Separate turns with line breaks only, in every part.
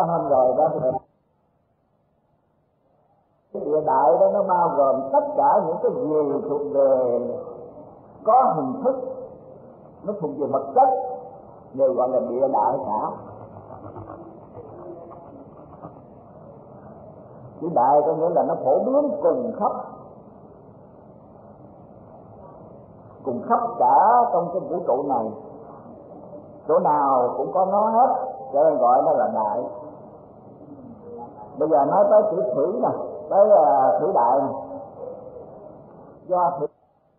hôm rồi đó. Cái địa đại đó nó bao gồm tất cả những cái gì thuộc về có hình thức, nó thuộc về vật chất, đều gọi là địa đại cả. Chữ đại có nghĩa là nó phổ biến cùng khắp cả trong cái vũ trụ này, chỗ nào cũng có nó hết, cho nên gọi nó là đại. Bây giờ nói tới chữ thủy nè, tới thủy đại nè, do thủy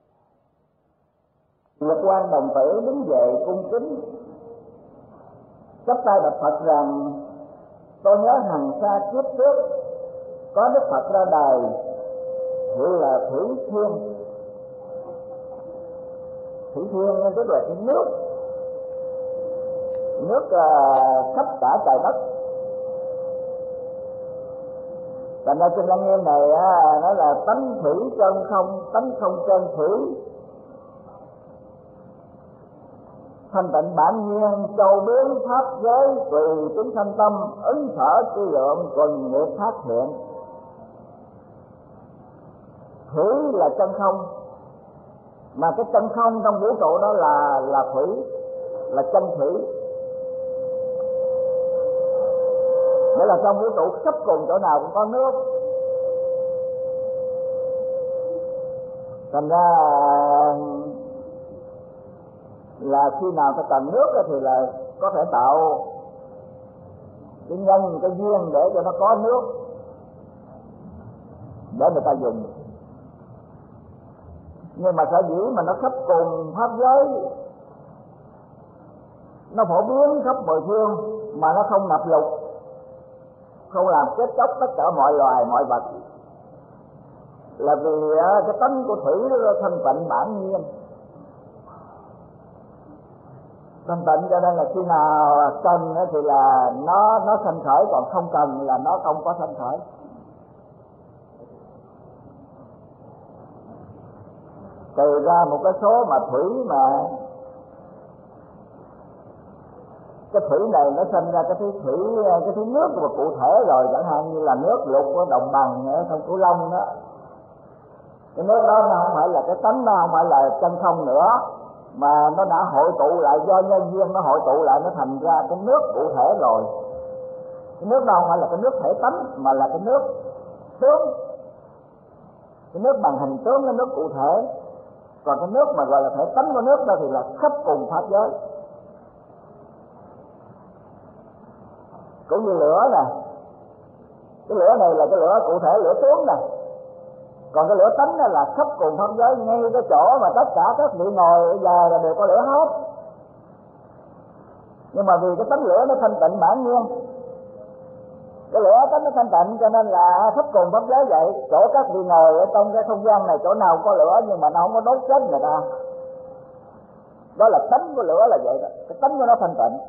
Nhật Quan Đồng Tử đứng về cung kính chắp tay bạch Phật rằng: tôi nhớ hằng xa kiếp trước có Đức Phật ra đời gọi là Thủy Thiên. Thủy Thiên tức là cái nước khắp cả trời đất. Thành ra trên Lăng Nghiêm này nó là tánh thủy chân không, tánh không chân thủy, thanh tịnh bản nhiên, châu biến pháp giới, tùy chúng sanh tâm, ứng sở tư lượng, quần nghiệp phát hiện. Thủy là chân không, mà cái chân không trong vũ trụ đó là thủy, là chân thủy. Nghĩa là trong vũ trụ khắp cùng chỗ nào cũng có nước. Thành ra là khi nào ta cần nước thì là có thể tạo cái nhân, cái duyên để cho nó có nước để người ta dùng. Nhưng mà sở dĩ mà nó khắp cùng pháp giới, nó phổ biến khắp mười phương mà nó không ngập lụt, không làm chết chóc tất cả mọi loài mọi vật, là vì cái tánh của thủy nó thanh tịnh bản nhiên. Thanh tịnh cho nên là khi nào cần thì là nó sanh khởi, còn không cần là nó không có sanh khởi. Từ ra một cái số mà thủy mà cái thủy này nó sinh ra cái thứ nước mà cụ thể rồi, chẳng hạn như là nước lụt của đồng bằng ở sông Cửu Long đó. Cái nước đó nó không phải là cái tánh, nó không phải là chân không nữa, mà nó đã hội tụ lại, do nhân duyên nó hội tụ lại, nó thành ra cái nước cụ thể rồi. Cái nước đó không phải là cái nước thể tánh, mà là cái nước tướng, cái nước bằng hình tướng, cái nước cụ thể. Còn cái nước mà gọi là thể tánh của nước đó thì là khắp cùng pháp giới. Cũng như lửa nè, cái lửa này là cái lửa cụ thể, lửa tướng nè. Còn cái lửa tánh là khắp cùng pháp giới, ngay cái chỗ mà tất cả các vị ngồi bây giờ là đều có lửa hết. Nhưng mà vì cái tánh lửa nó thanh tịnh bản nhiên, cái lửa tánh nó thanh tịnh cho nên là khắp cùng pháp giới vậy. Chỗ các vị ngồi ở trong cái không gian này, chỗ nào có lửa nhưng mà nó không có đốt chết người ta. Đó là tánh của lửa là vậy đó, cái tánh của nó thanh tịnh.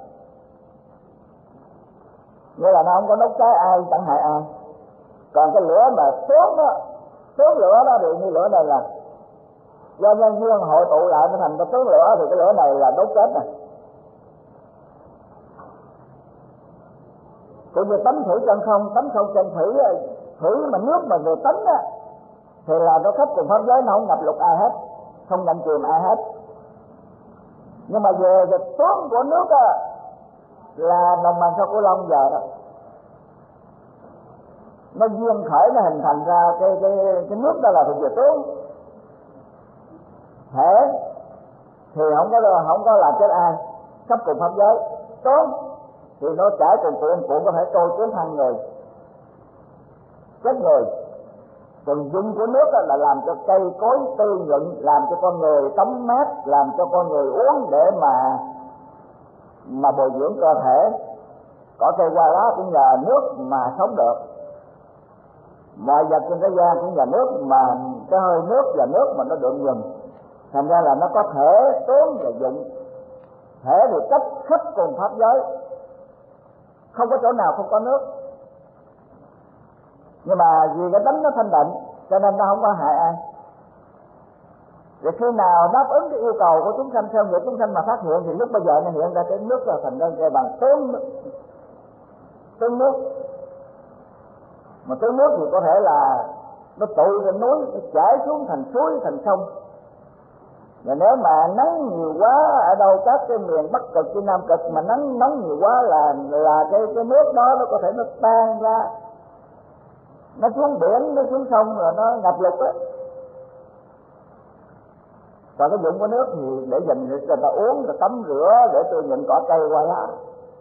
Nghĩa là nó không có đốt cháy ai, chẳng hại ai. Còn cái lửa mà tướng đó, tướng lửa đó thì như lửa này là do nhân duyên hội tụ lại nó thành cái tướng lửa, thì cái lửa này là đốt chết nè. Cũng như tánh thủy chân không, tánh không chân thủy, thủy mà nước mà về tánh á thì là nó khắp cùng pháp giới, nó không ngập lụt ai hết, không nhậm chìm ai hết. Nhưng mà về cái tướng của nước á là đồng bằng sông Cửu Long giờ đó, nó duyên khởi, nó hình thành ra cái nước đó là thuộc về tướng. Thể thì không có làm chết ai, khắp cùng pháp giới. Tướng thì nó chảy cuộn có thể trôi cuốn thân người, chết người. Còn dung của nước là làm cho cây cối tươi nhuận, làm cho con người tắm mát, làm cho con người uống để mà bồi dưỡng cơ thể. Cỏ cây hoa lá cũng nhờ nước mà sống được. Mọi vật trên thế gian cũng nhờ nước, mà cái hơi nước và nước mà nó được dùng. Thành ra là nó có thể, tướng và dụng. Thể thì cách khắp cùng pháp giới, không có chỗ nào không có nước. Nhưng mà vì cái tánh nó thanh tịnh cho nên nó không có hại ai. Rồi khi nào đáp ứng cái yêu cầu của chúng sanh, theo nghĩa chúng sanh mà phát hiện, thì lúc bây giờ nó hiện ra cái nước là thành ra cái bằng tướng. tướng nước. Mà tướng nước thì có thể là nó tụ trên núi, nó chảy xuống thành suối, thành sông. Và nếu mà nắng nhiều quá ở đâu các cái miền Bắc Cực trên Nam Cực mà nắng nhiều quá là cái nước đó nó có thể nó tan ra, nó xuống biển, nó xuống sông rồi nó ngập lụt á. Còn cái dụng của nước thì để dành cho người ta uống, rồi tắm rửa, để tôi nhận cỏ cây qua lá.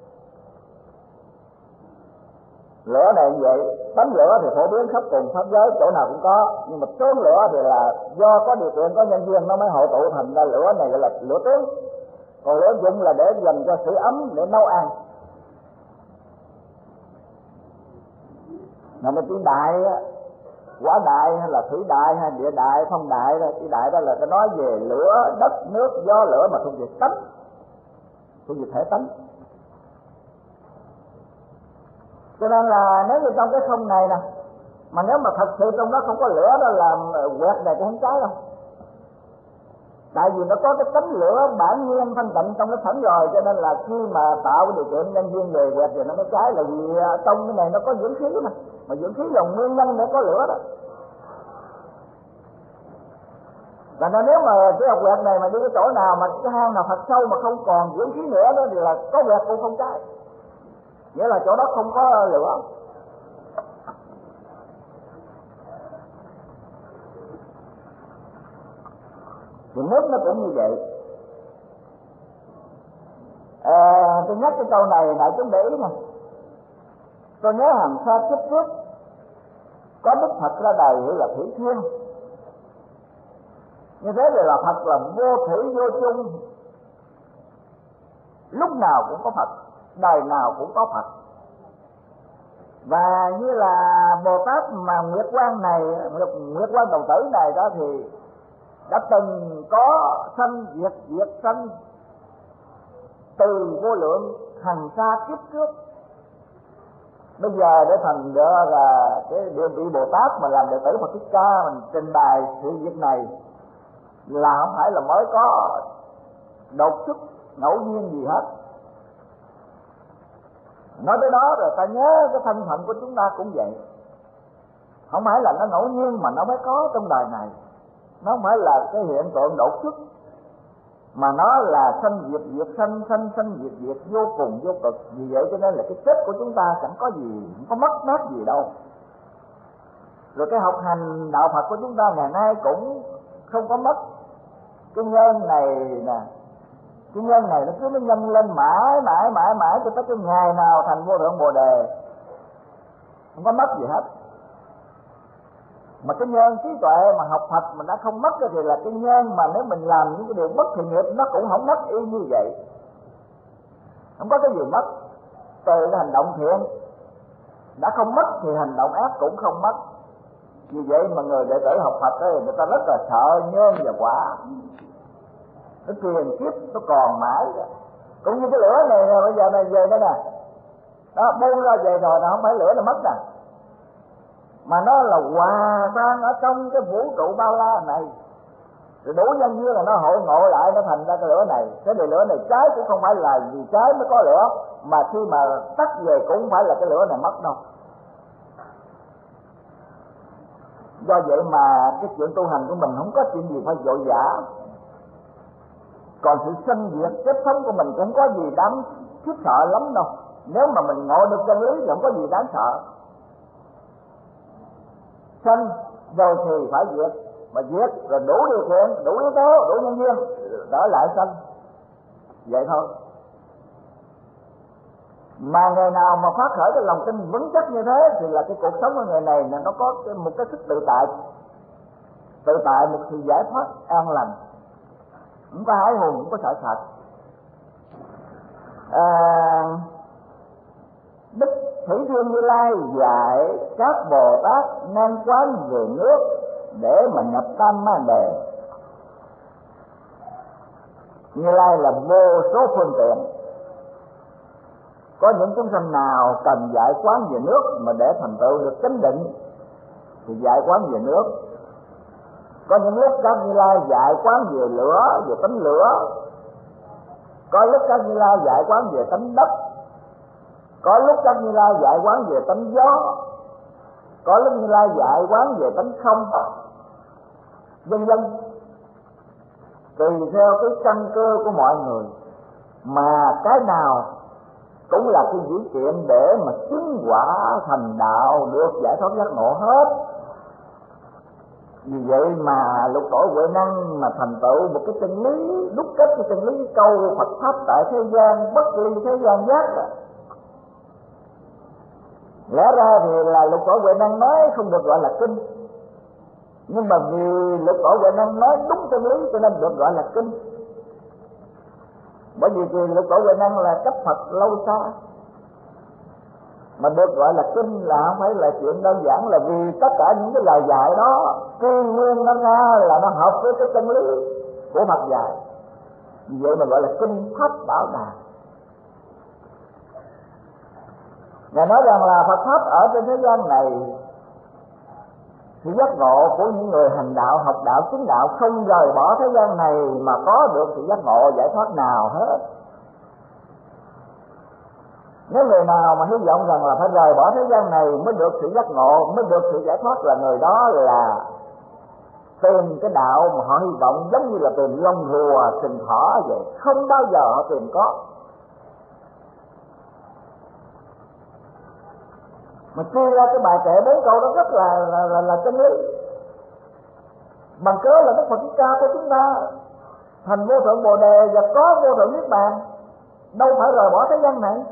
Lửa này như vậy, tắm lửa thì phổ biến khắp cùng pháp giới, chỗ nào cũng có. Nhưng mà tướng lửa thì là do có điều kiện, có nhân duyên nó mới hội tụ thành ra lửa này gọi là lửa tướng. Còn lửa dụng là để dành cho sưởi ấm, để nấu ăn. Mà mình tiếng đại á, quả đại hay là thủy đại hay địa đại, phong đại đó, cái đại đó là cái nói về lửa, đất, nước, gió, lửa mà thuộc về tánh, thuộc về thể tánh. Cho nên là nếu như trong cái không này nè, mà nếu mà thật sự trong đó không có lửa đó là quẹt này cũng không cháy đâu. Tại vì nó có cái tánh lửa bản nhiên thanh tịnh trong nó sẵn rồi, cho nên là khi mà tạo cái điều kiện nhân duyên về quẹt thì nó mới cháy, là vì trong cái này nó có dưỡng khí mà dưỡng khí là nguyên nhân để có lửa đó. Và nếu mà cái học quẹt này mà đi cái chỗ nào mà cái hang nào thật sâu mà không còn dưỡng khí nữa đó thì là có quẹt cũng không cháy, nghĩa là chỗ đó không có lửa. Thì nước nó cũng như vậy. Tôi nhắc cái câu này lại chúng để ý nè. Tôi nhớ hàng xa kiếp trước có Đức Phật ra đời gọi là Thủy Thiên. Như thế thì là Phật là vô thủy vô chung, lúc nào cũng có Phật, đời nào cũng có Phật. Và như là Bồ Tát mà Nguyệt Quang này, Nguyệt Quang Đồng Tử này đó thì đã từng có sanh diệt sanh từ vô lượng hàng xa kiếp trước. Bây giờ để thành được là cái địa vị Bồ Tát mà làm đệ tử Phật Thích Ca mình trình bày sự việc này là không phải là mới có đột xuất ngẫu nhiên gì hết. Nói tới đó rồi ta nhớ cái thân phận của chúng ta cũng vậy. Không phải là nó ngẫu nhiên mà nó mới có trong đời này. Nó không phải là cái hiện tượng đột xuất, mà nó là sanh diệt sanh diệt vô cùng vô cực. Vì vậy cho nên là cái chết của chúng ta chẳng có gì, không có mất mát gì đâu. Rồi cái học hành đạo Phật của chúng ta ngày nay cũng không có mất. Cái nhân này nè, cái nhân này nó cứ nó nhân lên mãi cho tới cái ngày nào thành vô thượng Bồ Đề, không có mất gì hết. Mà cái nhân trí tuệ mà học Phật mình đã không mất thì là cái nhân mà nếu mình làm những cái điều bất thiện nghiệp nó cũng không mất y như vậy. Không có cái gì mất. Từ cái hành động thiện đã không mất thì hành động ác cũng không mất. Vì vậy mà người đệ tử học Phật ấy, người ta rất là sợ nhân và quả. Nó truyền kiếp nó còn mãi. Cũng như cái lửa này bây giờ này về đây nè, đó buông ra về rồi nó không phải lửa nó mất nè, mà nó là hòa tan ở trong cái vũ trụ bao la này. Rồi đủ nhân duyên là nó hội ngộ lại, nó thành ra cái lửa này. Cái lửa này cháy cũng không phải là vì cháy mới có lửa, mà khi mà tắt về cũng không phải là cái lửa này mất đâu. Do vậy mà cái chuyện tu hành của mình không có chuyện gì phải vội vã. Còn sự sanh diệt chết sống của mình cũng không có gì đáng khiếp sợ lắm đâu. Nếu mà mình ngộ được chân lý thì không có gì đáng sợ. Sanh rồi thì phải diệt, mà diệt rồi đủ điều kiện, đủ yếu tố, đủ nhân duyên đỡ lại sanh. Vậy thôi. Mà người nào mà phát khởi cái lòng tin vững chắc như thế thì là cái cuộc sống của người này nó có một cái sức tự tại, một sự giải thoát an lành, không có hãi hùng, không có sợ sệt. Đức Thủy Thiên Như Lai dạy các Bồ Tát nên quán về nước để mà nhập tam ma đề. Như Lai là vô số phương tiện. Có những chúng sanh nào cần dạy quán về nước mà để thành tựu được chánh định thì dạy quán về nước. Có những lúc các Như Lai dạy quán về lửa, về tánh lửa. Có lúc các Như Lai dạy quán về tánh đất. Có lúc các Như Lai dạy quán về tánh gió, có lúc Như Lai dạy quán về tánh không, vân vân, tùy theo cái căn cơ của mọi người. Mà cái nào cũng là cái dữ kiện để mà chứng quả thành đạo, được giải thoát giác ngộ hết. Vì vậy mà Lục Tổ Huệ Năng mà thành tựu một cái chân lý, đúc kết cái chân lý câu Phật pháp tại thế gian, bất ly thế gian giác rồi. Lẽ ra thì là Lục Tổ Huệ Năng nói không được gọi là kinh, nhưng mà vì Lục Tổ Huệ Năng nói đúng chân lý cho nên được gọi là kinh. Bởi vì thì Lục Tổ Huệ Năng là cấp Phật lâu xa, mà được gọi là kinh là không phải là chuyện đơn giản, là vì tất cả những cái lời dạy đó truy nguyên nó ra là nó hợp với cái chân lý của Phật dạy. Vì vậy mà gọi là kinh Pháp Bảo Đà. Ngài nói rằng là Phật pháp ở trên thế gian này, sự giác ngộ của những người hành đạo, học đạo, chứng đạo không rời bỏ thế gian này mà có được sự giác ngộ giải thoát nào hết. Nếu người nào mà hy vọng rằng là phải rời bỏ thế gian này mới được sự giác ngộ, mới được sự giải thoát, là người đó là tìm cái đạo mà họ hy vọng giống như là tìm lông rùa sừng thỏ vậy, không bao giờ họ tìm có. Mà chia ra cái bài kệ 4 câu đó rất là chân lý. Bằng cớ là Đức Phật Thích Ca cho chúng ta thành vô thượng Bồ Đề và có vô thượng Niết Bàn, đâu phải rời bỏ thế gian này.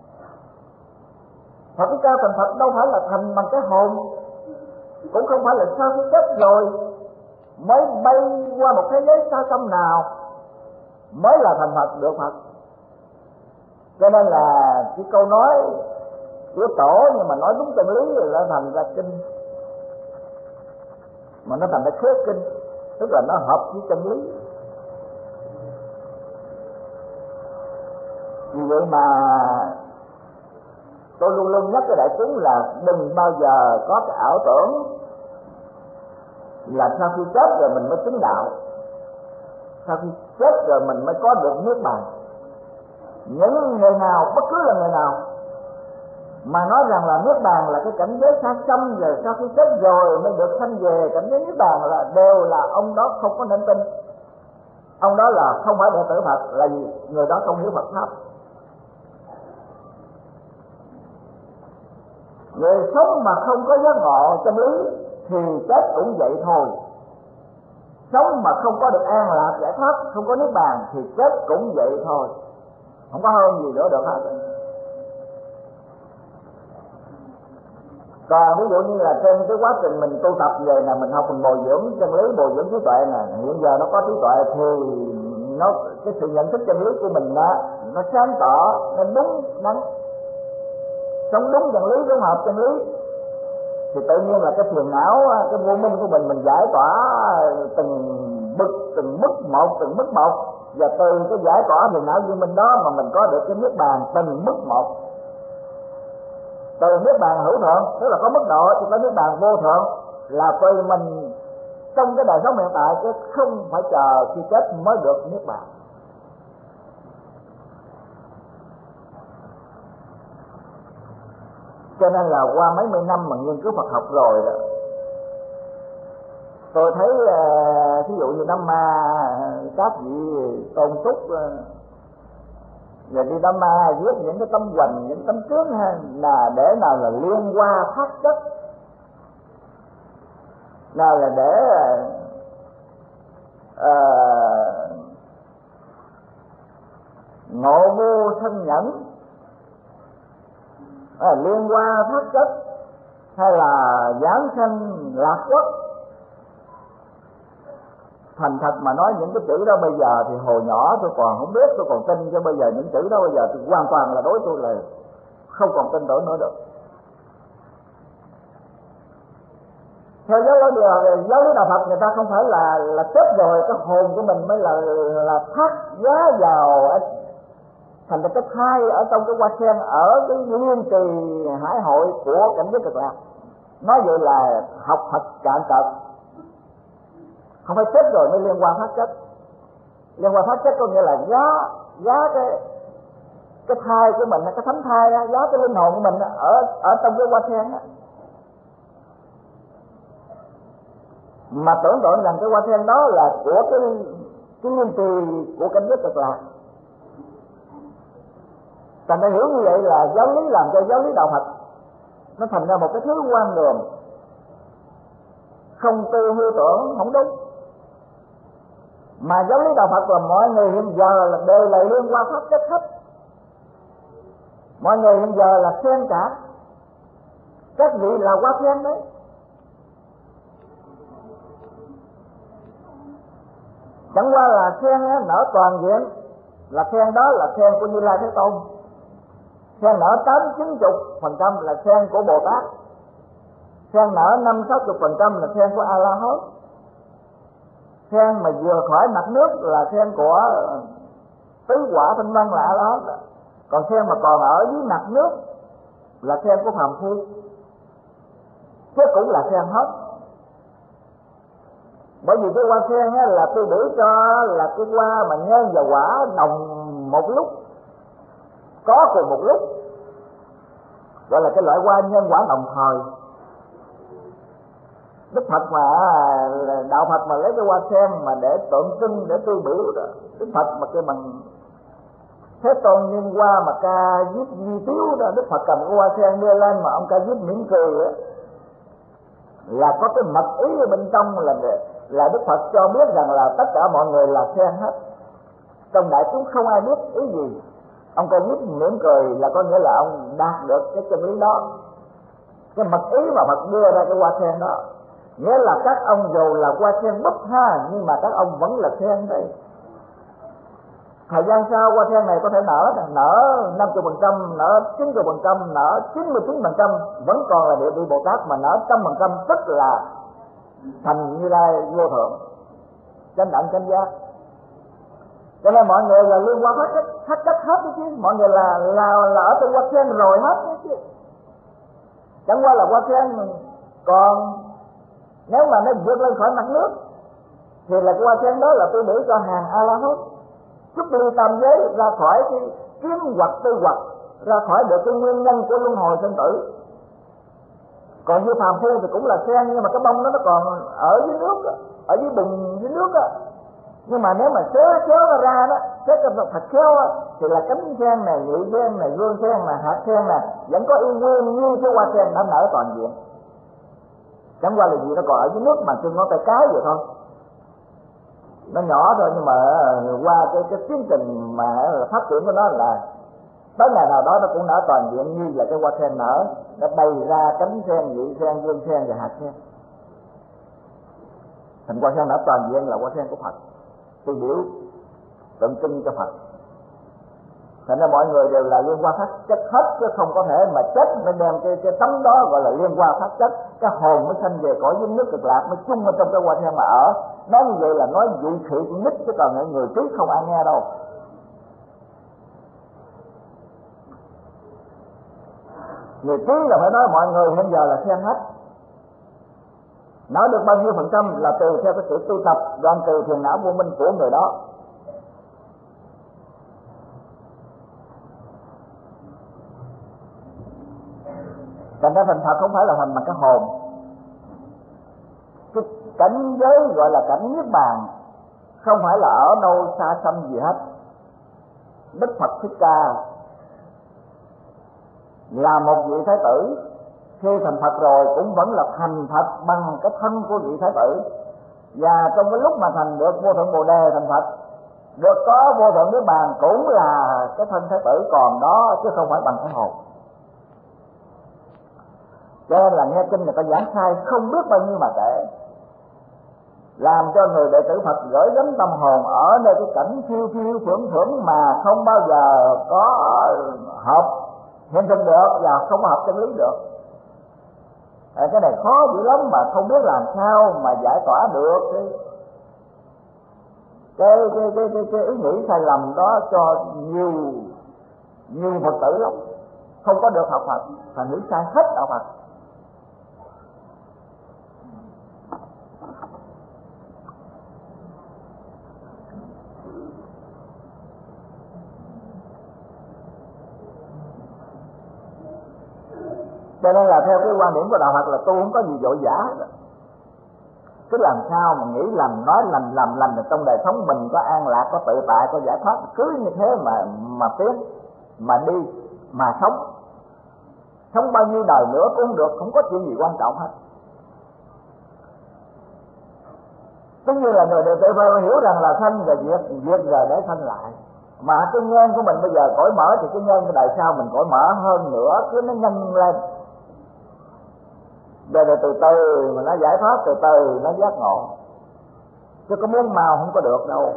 Phật Thích Ca thành Phật đâu phải là thành bằng cái hồn, cũng không phải là sau khi chết rồi mới bay qua một thế giới xa xăm nào mới là thành Phật được Phật. Cho nên là cái câu nói của Tổ nhưng mà nói đúng chân lý rồi nó thành ra kinh, mà nó thành ra khế kinh, tức là nó hợp với chân lý. Vì vậy mà tôi luôn luôn nhắc cái đại chúng là đừng bao giờ có cái ảo tưởng là sau khi chết rồi mình mới chứng đạo, sau khi chết rồi mình mới có được Niết Bàn. Những người nào, bất cứ là người nào mà nói rằng là Niết Bàn là cái cảnh giới xa xăm, rồi sau khi chết rồi mới được sanh về cảnh giới Niết Bàn, là đều là ông đó không có nên tin. Ông đó là không phải đệ tử Phật, là vì người đó không hiểu Phật pháp. Người sống mà không có giác ngộ chân lý thì chết cũng vậy thôi. Sống mà không có được an lạc giải thoát, không có Niết Bàn thì chết cũng vậy thôi, không có hơn gì nữa được hết. Còn ví dụ như là trên cái quá trình mình tu tập về là mình học, mình bồi dưỡng chân lý, bồi dưỡng trí tuệ nè, hiện giờ nó có trí tuệ thì nó cái sự nhận thức chân lý của mình nó sáng tỏ, nó đúng đắn, sống đúng chân lý, đúng hợp chân lý, thì tự nhiên là cái phiền não, cái vô minh của mình giải tỏa từng mức một, và từ cái giải tỏa phiền não vô minh đó mà mình có được cái Niết Bàn từng mức một. Từ Niết Bàn hữu thượng tức là có mức độ, thì có Niết Bàn vô thượng là tùy mình trong cái đời sống hiện tại, chứ không phải chờ khi chết mới được Niết Bàn. Cho nên là qua mấy mươi năm mà nghiên cứu Phật học rồi đó, tôi thấy ví dụ như Đám Ma, các vị tôn túc rồi đi Đám Ma viết những cái tấm hoành, những tấm chướng là để nào là liên qua thác chất, nào là để ngộ vô thân nhẫn, liên qua thác chất, hay là giảng sanh lạc quốc. Thành thật mà nói những cái chữ đó bây giờ thì hồi nhỏ tôi còn không biết, tôi còn tin, chứ bây giờ những chữ đó bây giờ thì hoàn toàn là đối tôi là không còn tin tưởng nữa được. Theo giáo lý đạo Phật, người ta không phải là chết rồi cái hồn của mình mới là thác giá vào thành cái thai ở trong cái hoa sen, ở cái nguyên trì hải hội của cảnh giới cực lạc. Nói vậy là học Phật cạn cợt, không phải chết rồi mới liên quan phát chất. Liên quan phát chất có nghĩa là giá cái thai của mình, cái thánh thai đó, gió cái linh hồn của mình đó, ở trong cái hoa sen đó. Mà tưởng tượng rằng cái hoa sen đó là của cái nguyên trì của cảnh giới Cực Lạc. Thành ra hiểu như vậy là giáo lý làm cho giáo lý đạo Phật nó thành ra một cái thứ quan đường, không tư hư tưởng, không đúng. Mà giáo lý đạo Phật là mọi người hiện giờ là đều là liên quan pháp chất hết. Mọi người hiện giờ là sen cả, các vị là hoa sen đấy. Chẳng qua là sen nở toàn diện, là sen đó là sen của Như Lai Thế Tôn. Sen nở 80-90% là sen của Bồ Tát. Sen nở 50-60% là sen của A La Hán. Sen mà vừa khỏi mặt nước là sen của tứ quả thanh văn là A La Hán. Còn sen mà còn ở dưới mặt nước là sen của phàm phu, chứ cũng là sen hết. Bởi vì cái hoa sen là tôi biểu cho là cái hoa mà nhân và quả đồng một lúc, có cùng một lúc, gọi là cái loại hoa nhân quả đồng thời. Đức Phật mà đạo Phật mà lấy cái hoa sen mà để tượng trưng, để tiêu biểu đó, Đức Phật mà kêu bằng Thế Tôn nhân hoa mà ca diếp di tiếu đó, Đức Phật cầm cái hoa sen đưa lên mà ông ca diếp mỉm cười đó, là có cái mật ý ở bên trong, là Đức Phật cho biết rằng là tất cả mọi người là sen hết. Trong đại chúng không ai biết ý gì. Ông ca diếp mỉm cười là có nghĩa là ông đạt được cái chân lý đó. Cái mật ý mà Phật đưa ra cái hoa sen đó, nghĩa là các ông dù là hoa sen búp ha, nhưng mà các ông vẫn là sen đây. Thời gian sau hoa sen này có thể nở 50%, nở 90%, nở 99%, vẫn còn là địa vị Bồ Tát, mà nở 100% tức là thành Như Lai vô thượng, chánh đẳng chánh giác. Cho nên mọi người là liên quan hết chất hết chứ, mọi người là ở trong hoa sen rồi hết chứ. Chẳng qua là hoa sen còn nếu mà nó vượt lên khỏi mặt nước thì là cái hoa sen đó là tôi biểu cho hàng A La Hán, giúp ly tam giới ra khỏi cái kiếm hoặc tư hoặc, ra khỏi được cái nguyên nhân của luân hồi sinh tử. Còn như phàm phu thì cũng là sen, nhưng mà cái bông nó còn ở dưới nước, ở dưới bùn dưới nước á. Nhưng mà nếu mà xéo nó ra đó, xéo cái thật khéo á, thì là cánh sen này, nhị sen này, gương sen này, hạt sen này vẫn có y nguyên như cái hoa sen đã nở toàn diện. Chẳng qua là gì nó còn ở dưới nước mà trên ngón tay cái vậy thôi, nó nhỏ thôi. Nhưng mà qua cái tiến trình mà phát triển của nó là tới ngày nào đó nó cũng nở toàn diện như là cái hoa sen nở, nó bày ra cánh sen, nhị sen, gương sen và hạt sen. Thành hoa sen nở toàn diện là hoa sen của Phật, tiêu biểu tượng trưng cho Phật. Thành ra mọi người đều là liên quan pháp chất hết, chứ không có thể mà chết mới đem cái tấm đó gọi là liên quan pháp chất. Cái hồn mới sanh về cõi dưới nước Cực Lạc, mới chung ở trong cái hoa sen mà ở. Nói như vậy là nói dụ khỉ cũng nít, chứ còn người trí không ai nghe đâu. Người trí là phải nói mọi người hiện giờ là sen hết. Nói được bao nhiêu % là tùy theo cái sự tu tập, đoạn trừ thiền não vô minh của người đó. Thành ra thành Phật không phải là thành bằng cái hồn. Cái cảnh giới gọi là cảnh niết bàn không phải là ở đâu xa xăm gì hết. Đức Phật Thích Ca là một vị Thái tử, khi thành Phật rồi cũng vẫn là thành Phật bằng cái thân của vị Thái tử. Và trong cái lúc mà thành được vô thượng Bồ Đề thành Phật, được có vô thượng niết bàn cũng là cái thân Thái tử còn đó, chứ không phải bằng cái hồn. Cho nên là nghe kinh người ta giảng sai không biết bao nhiêu mà kể, làm cho người đệ tử Phật gửi gắm tâm hồn ở nơi cái cảnh phiêu phiêu phưởng phưởng mà không bao giờ có hợp hiện thực được và không có hợp chân lý được. Cái này khó dữ lắm mà không biết làm sao mà giải tỏa được cái ý nghĩ sai lầm đó cho nhiều Phật tử lắm, không có được học Phật, thành nghĩ sai hết đạo Phật. Cho nên là theo cái quan điểm của đạo Phật là tu không có gì vội vã hết. Cứ làm sao mà nghĩ làm nói làm trong đời sống mình có an lạc, có tự tại, có giải thoát, cứ như thế mà tiến, mà đi, mà sống bao nhiêu đời nữa cũng được, không có chuyện gì quan trọng hết. Tất nhiên là người đệ tử phải hiểu rằng là sanh và diệt rồi để sanh lại. Mà cái nhân của mình bây giờ cởi mở thì cái nhân của đời sau mình cởi mở hơn nữa, cứ nó nhân lên. Rồi từ từ mà nó giải thoát, từ từ nó giác ngộ. Chứ có muốn mau không có được đâu.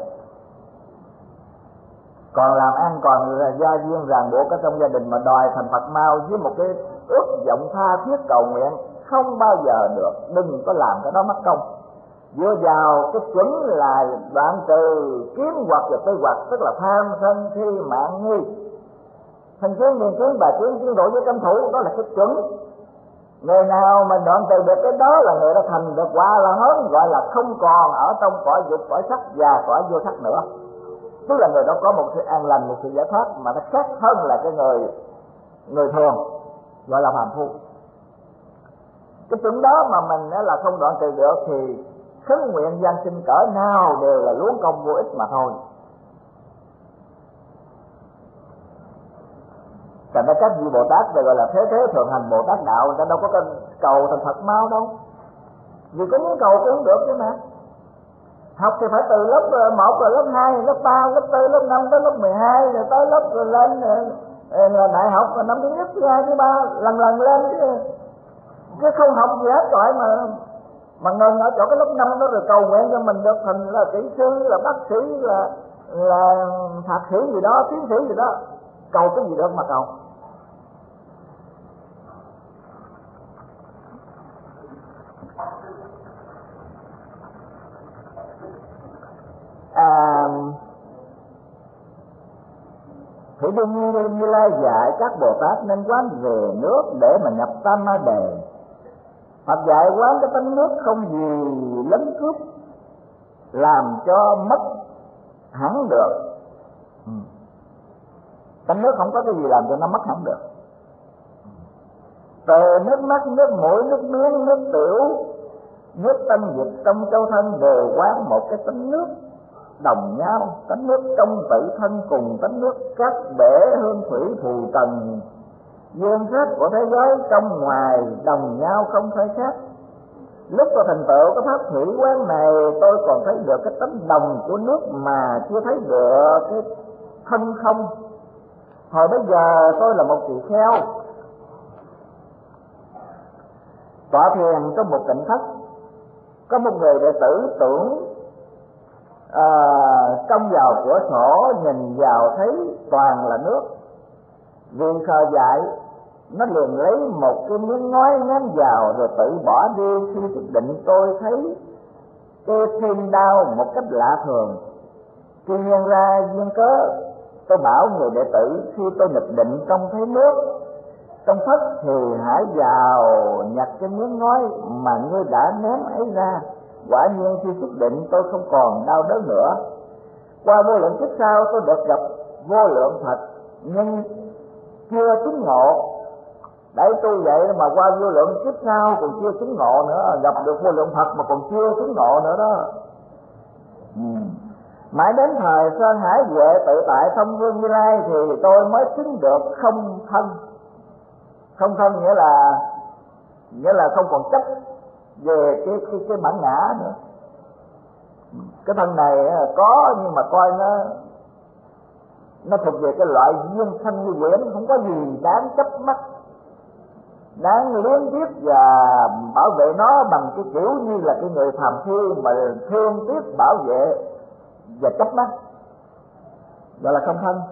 Còn làm ăn còn là gia duyên ràng buộc ở trong gia đình mà đòi thành Phật mau với một cái ước vọng tha thiết cầu nguyện không bao giờ được. Đừng có làm cái đó mất công. Dựa vào cái chuẩn là đoạn từ kiến hoặc và tư hoặc, tức là tham sân si mạng nghi. Thành kiến nghiên cứu bài kiến độ với cấm thủ, đó là cái chuẩn. Người nào mà đoạn từ được cái đó là người đã thành được quả là hớn, gọi là không còn ở trong cõi dục, cõi sắc và cõi vô sắc nữa. Tức là người đó có một sự an lành, một sự giải thoát mà nó khác hơn là cái người thường, gọi là phàm phu. Cái chuẩn đó mà mình là không đoạn từ được thì khấn nguyện gian sinh cỡ nào đều là luống công vô ích mà thôi. Thành ra các vị Bồ Tát gọi là thế thường hành Bồ Tát đạo, người ta đâu có cầu thành Phật mau đâu. Vì có muốn cầu cũng không được chứ mà. Học thì phải từ lớp 1 rồi lớp 2, lớp 3, lớp 4, lớp 5 tới lớp 12 rồi tới lớp rồi lên là đại học rồi năm thứ nhất, thứ hai, thứ ba lần lên chứ không học gì hết rồi mà ngừng ở chỗ cái lớp 5 đó rồi cầu nguyện cho mình được thành là kỹ sư, là bác sĩ, là thạc sĩ gì đó, tiến sĩ gì đó. Cầu cái gì được mà cầu. Thì đương nhiên Như Lai dạy các Bồ Tát nên quán về nước để mà nhập tam ma đề. Phật dạy quán cái tánh nước không gì lấn cướp làm cho mất hẳn được. Tánh nước không có cái gì làm cho nó mất hẳn được. Từ nước mắt, nước mũi, nước miếng, nước tiểu, nước tâm dịch trong châu thân đều quán một cái tánh nước đồng nhau. Tánh nước trong tự thân cùng tánh nước các bể hương thủy phù trần, duyên pháp của thế giới trong ngoài đồng nhau không thể khác. Lúc tôi thành tựu cái pháp thủy quán này, tôi còn thấy được cái tánh đồng của nước mà chưa thấy được cái thân không. Hồi bây giờ tôi là một tỳ kheo tọa thiền trong một tịnh thất, có một người đệ tử tưởng trông vào cửa sổ nhìn vào thấy toàn là nước. Vì khờ dại nó liền lấy một cái miếng ngói ngán vào rồi tự bỏ đi. Khi thức định tôi thấy cái thêm đau một cách lạ thường. Tuy nhiên ra duyên cớ, tôi bảo người đệ tử khi tôi nhập định trong thấy nước trong thất thì hãy vào nhặt cái miếng ngói mà ngươi đã ném ấy ra. Quả nhiên khi xuất định tôi không còn đau đớn nữa. Qua vô lượng kiếp sau tôi được gặp vô lượng Phật nhưng chưa chứng ngộ. Đấy tôi vậy mà qua vô lượng kiếp sau còn chưa chứng ngộ nữa, gặp được vô lượng Phật mà còn chưa chứng ngộ nữa đó. Mãi đến thời Sơn Hải Huệ tự tại thông vương Như Lai thì tôi mới chứng được không thân. Không thân nghĩa là không còn chấp về cái bản ngã nữa. Cái thân này có nhưng mà coi nó thuộc về cái loại duyên sanh như quyển, không có gì đáng chấp mắc, đáng luyến tiếc và bảo vệ nó bằng cái kiểu như là cái người phàm phu mà thương tiếc bảo vệ và chấp mắc, gọi là không thân.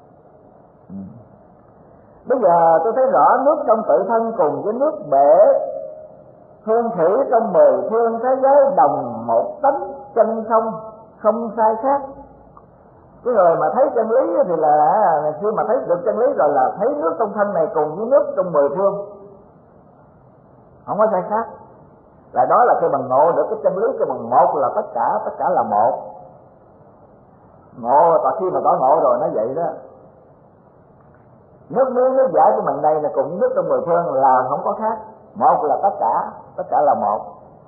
Bây giờ tôi thấy rõ nước trong tự thân cùng với nước bể hương thủy trong 10 phương thế giới đồng một tánh chân không, không sai khác. Cái người mà thấy chân lý thì là khi mà thấy được chân lý rồi là thấy nước trong thân này cùng với nước trong 10 phương, không có sai khác. Là đó là khi bằng ngộ được cái chân lý, cái bằng một là tất cả là một. Ngộ và khi mà có ngộ rồi nó vậy đó. Nước miếng nước giải của mình đây là cùng nước trong mười phương là không có khác, một là tất cả là một.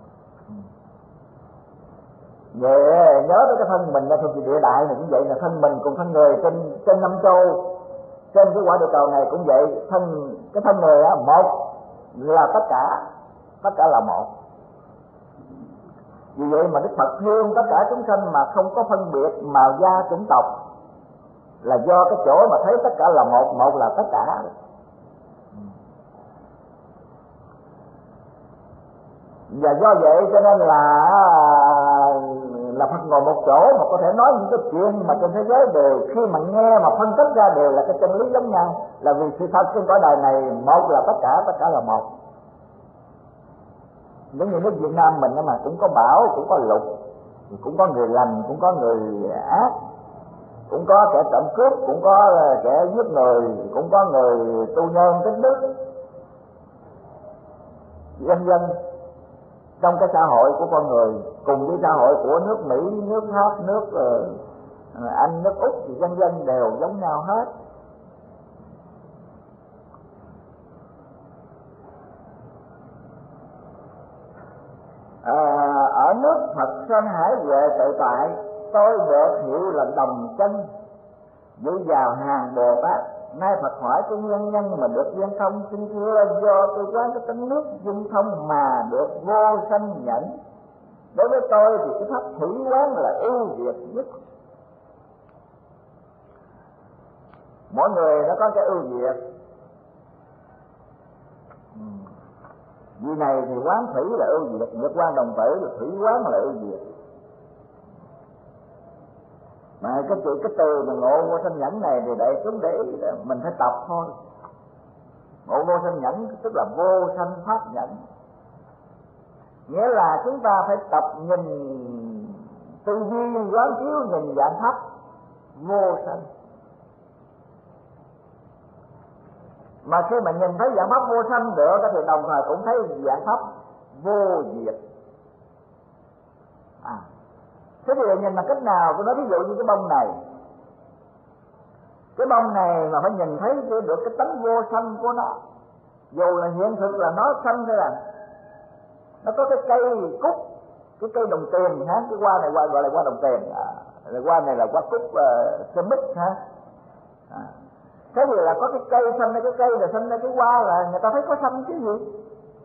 Vậy nhớ tới cái thân mình là thuộc về địa đại này cũng vậy, là thân mình cùng thân người trên năm châu, trên cái quả địa cầu này cũng vậy, cái thân người á, một là tất cả là một. Vì vậy mà Đức Phật thương tất cả chúng sanh mà không có phân biệt màu da chủng tộc, là do cái chỗ mà thấy tất cả là một là tất cả. Và do vậy cho nên là Phật ngồi một chỗ mà có thể nói những cái chuyện mà trên thế giới đều khi mà nghe mà phân tích ra đều là cái chân lý giống nhau, là vì sự thật trên cõi đời này một là tất cả là một. Giống như nước Việt Nam mình đó mà cũng có bão, cũng có lụt, cũng có người lành, cũng có người ác, cũng có kẻ trộm cướp, cũng có kẻ giết người, cũng có người tu nhân tích đức, vân vân. Trong cái xã hội của con người cùng với xã hội của nước Mỹ, nước Pháp, nước Anh, nước Úc thì vân vân đều giống nhau hết. Ở nước Phật Sơn Hải Huệ tự tại, tôi được hiệu là đồng chân, dụ vào hàng Bồ Tát. Nay Phật hỏi cái nguyên nhân mà được viên thông, xin thưa do tôi quán cái tính nước dung thông mà được vô sanh nhẫn. Đối với tôi thì cái pháp thủy quán là ưu việt nhất. Mỗi người nó có cái ưu việt. Vì này thì quán thủy là ưu việt, việc quán đồng tử là thủy quán là ưu việt. Mà cái từ mà ngộ vô sanh nhẫn này thì đại chúng để ý là mình phải tập thôi. Ngộ vô sanh nhẫn tức là vô sanh pháp nhẫn, nghĩa là chúng ta phải tập nhìn tư duy quán chiếu nhìn dạng pháp vô sanh. Mà khi mà nhìn thấy dạng pháp vô sanh được thì đồng thời cũng thấy dạng pháp vô diệt. Thế thì nhìn bằng cách nào? Tôi nói ví dụ như cái bông này. Cái bông này mà phải nhìn thấy được cái tánh vô sanh của nó. Dù là hiện thực là nó sanh thế là nó có cái cây cúc, cái cây đồng tiền ha, cái hoa này gọi là hoa đồng tiền, hoa này là hoa cúc sơ mít ha. Thế thì là có cái cây xanh ra cái cây, là xanh ra cái hoa, là người ta thấy có xanh cái gì.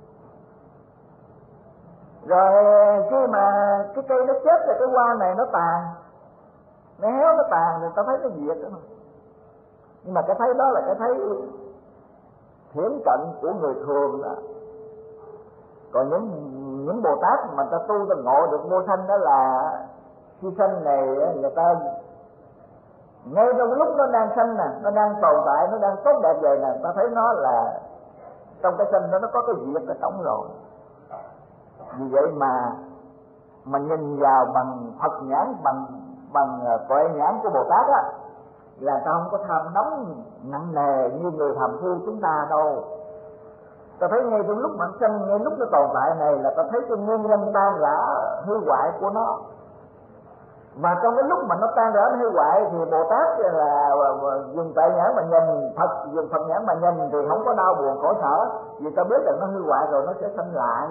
Rồi khi mà cái cây nó chết rồi cái hoa này nó tàn, nó héo nó tàn thì ta thấy nó diệt đó. Nhưng mà cái thấy đó là cái thấy thiển cận của người thường đó. Còn những Bồ Tát mà ta tu ta ngộ được vô sanh đó là khi sanh này người ta ngay trong lúc nó đang sanh nè, nó đang tồn tại, nó đang tốt đẹp vậy nè, ta thấy nó là trong cái sanh đó nó có cái diệt ở trong rồi. Vì vậy mà nhìn vào bằng Phật nhãn, bằng tuệ nhãn của Bồ Tát á, là ta không có tham nóng nặng nề như người phàm phu chúng ta đâu. Ta thấy ngay trong lúc mà sanh, ngay lúc nó tồn tại này là ta thấy cái nguyên nhân tan rã hư hoại của nó. Và trong cái lúc mà nó tan rã hư hoại thì Bồ Tát là dùng tuệ nhãn mà nhìn, dùng Phật nhãn mà nhìn thì không có đau buồn khổ sở, vì ta biết rằng nó hư hoại rồi nó sẽ sanh lại.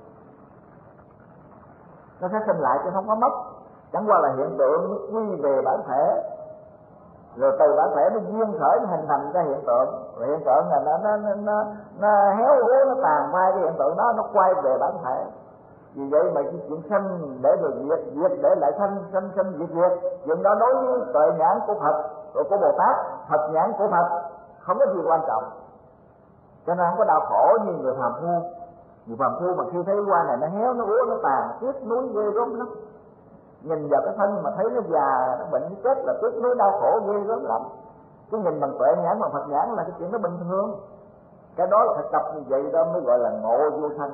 Nó sẽ sinh lại chứ không có mất, chẳng qua là hiện tượng nó quy về bản thể, rồi từ bản thể nó duyên khởi nó hình thành ra hiện tượng, rồi hiện tượng là nó héo úa, nó tàn phai, cái hiện tượng đó nó quay về bản thể. Vì vậy mà cái chuyện sanh để rồi diệt để lại sanh diệt, chuyện đó đối với tuệ nhãn của Phật rồi của Bồ Tát, Phật nhãn của Phật không có gì quan trọng, cho nên không có đau khổ như người phàm phu. Người phàm phu mà khi thấy hoa này nó héo, nó úa, nó tàn, tiếc nuối ghê gớm lắm. Nhìn vào cái thân mà thấy nó già, nó bệnh, nó chết là tiếc nuối đau khổ ghê gớm lắm. Cứ nhìn bằng tuệ nhãn, bằng Phật nhãn là cái chuyện nó bình thường. Cái đó là phải tập như vậy đó mới gọi là ngộ vô sanh.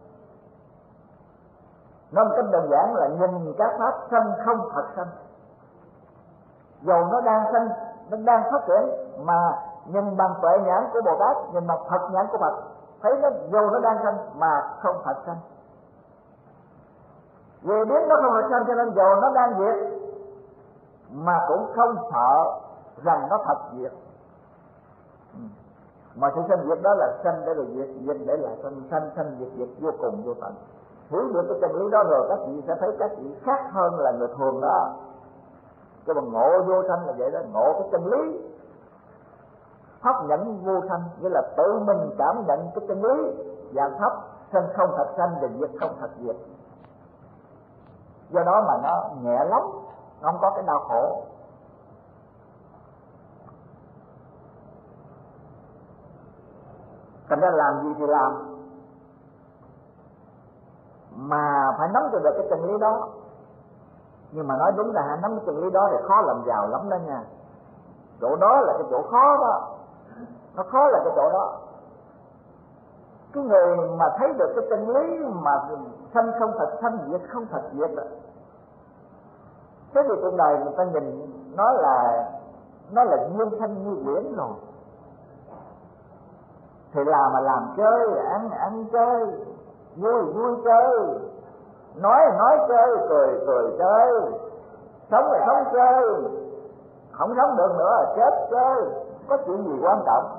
Nói một cách đơn giản là nhìn các pháp sanh không thật sanh. Dầu nó đang sanh, nó đang phát triển, mà nhìn bằng tuệ nhãn của Bồ Tát, nhìn bằng Phật nhãn của Phật, thấy nó dù nó đang sanh mà không thật sanh. Vì biết nó không thật sanh cho nên dù nó đang diệt mà cũng không sợ rằng nó thật diệt. Mà sự sanh diệt đó là sanh để rồi diệt, diệt để lại sanh diệt diệt vô cùng vô tận. Hiểu được cái chân lý đó rồi các vị sẽ thấy các vị khác hơn là người thường đó. Cái bằng ngộ vô sanh là vậy đó, ngộ cái chân lý, pháp nhận vô sanh, nghĩa là tự mình cảm nhận cái chân lý dạng thấp, sanh không thật sanh và diệt không thật diệt. Do đó mà nó nhẹ lắm, không có cái đau khổ. Thành ra làm gì thì làm, mà phải nắm được cái chân lý đó. Nhưng mà nói đúng là nắm cái chân lý đó thì khó làm giàu lắm đó nha. Chỗ đó là cái chỗ khó đó, nó khó là cái chỗ đó. Cái người mà thấy được cái chân lý mà sanh không thật sanh, diệt không thật diệt đó. Thế thì cuộc đời người ta nhìn nó là duyên sanh như điển rồi. Thì làm mà làm chơi, ăn chơi, vui chơi, nói chơi, cười chơi, sống là sống chơi, không sống được nữa là chết chơi, có chuyện gì quan trọng.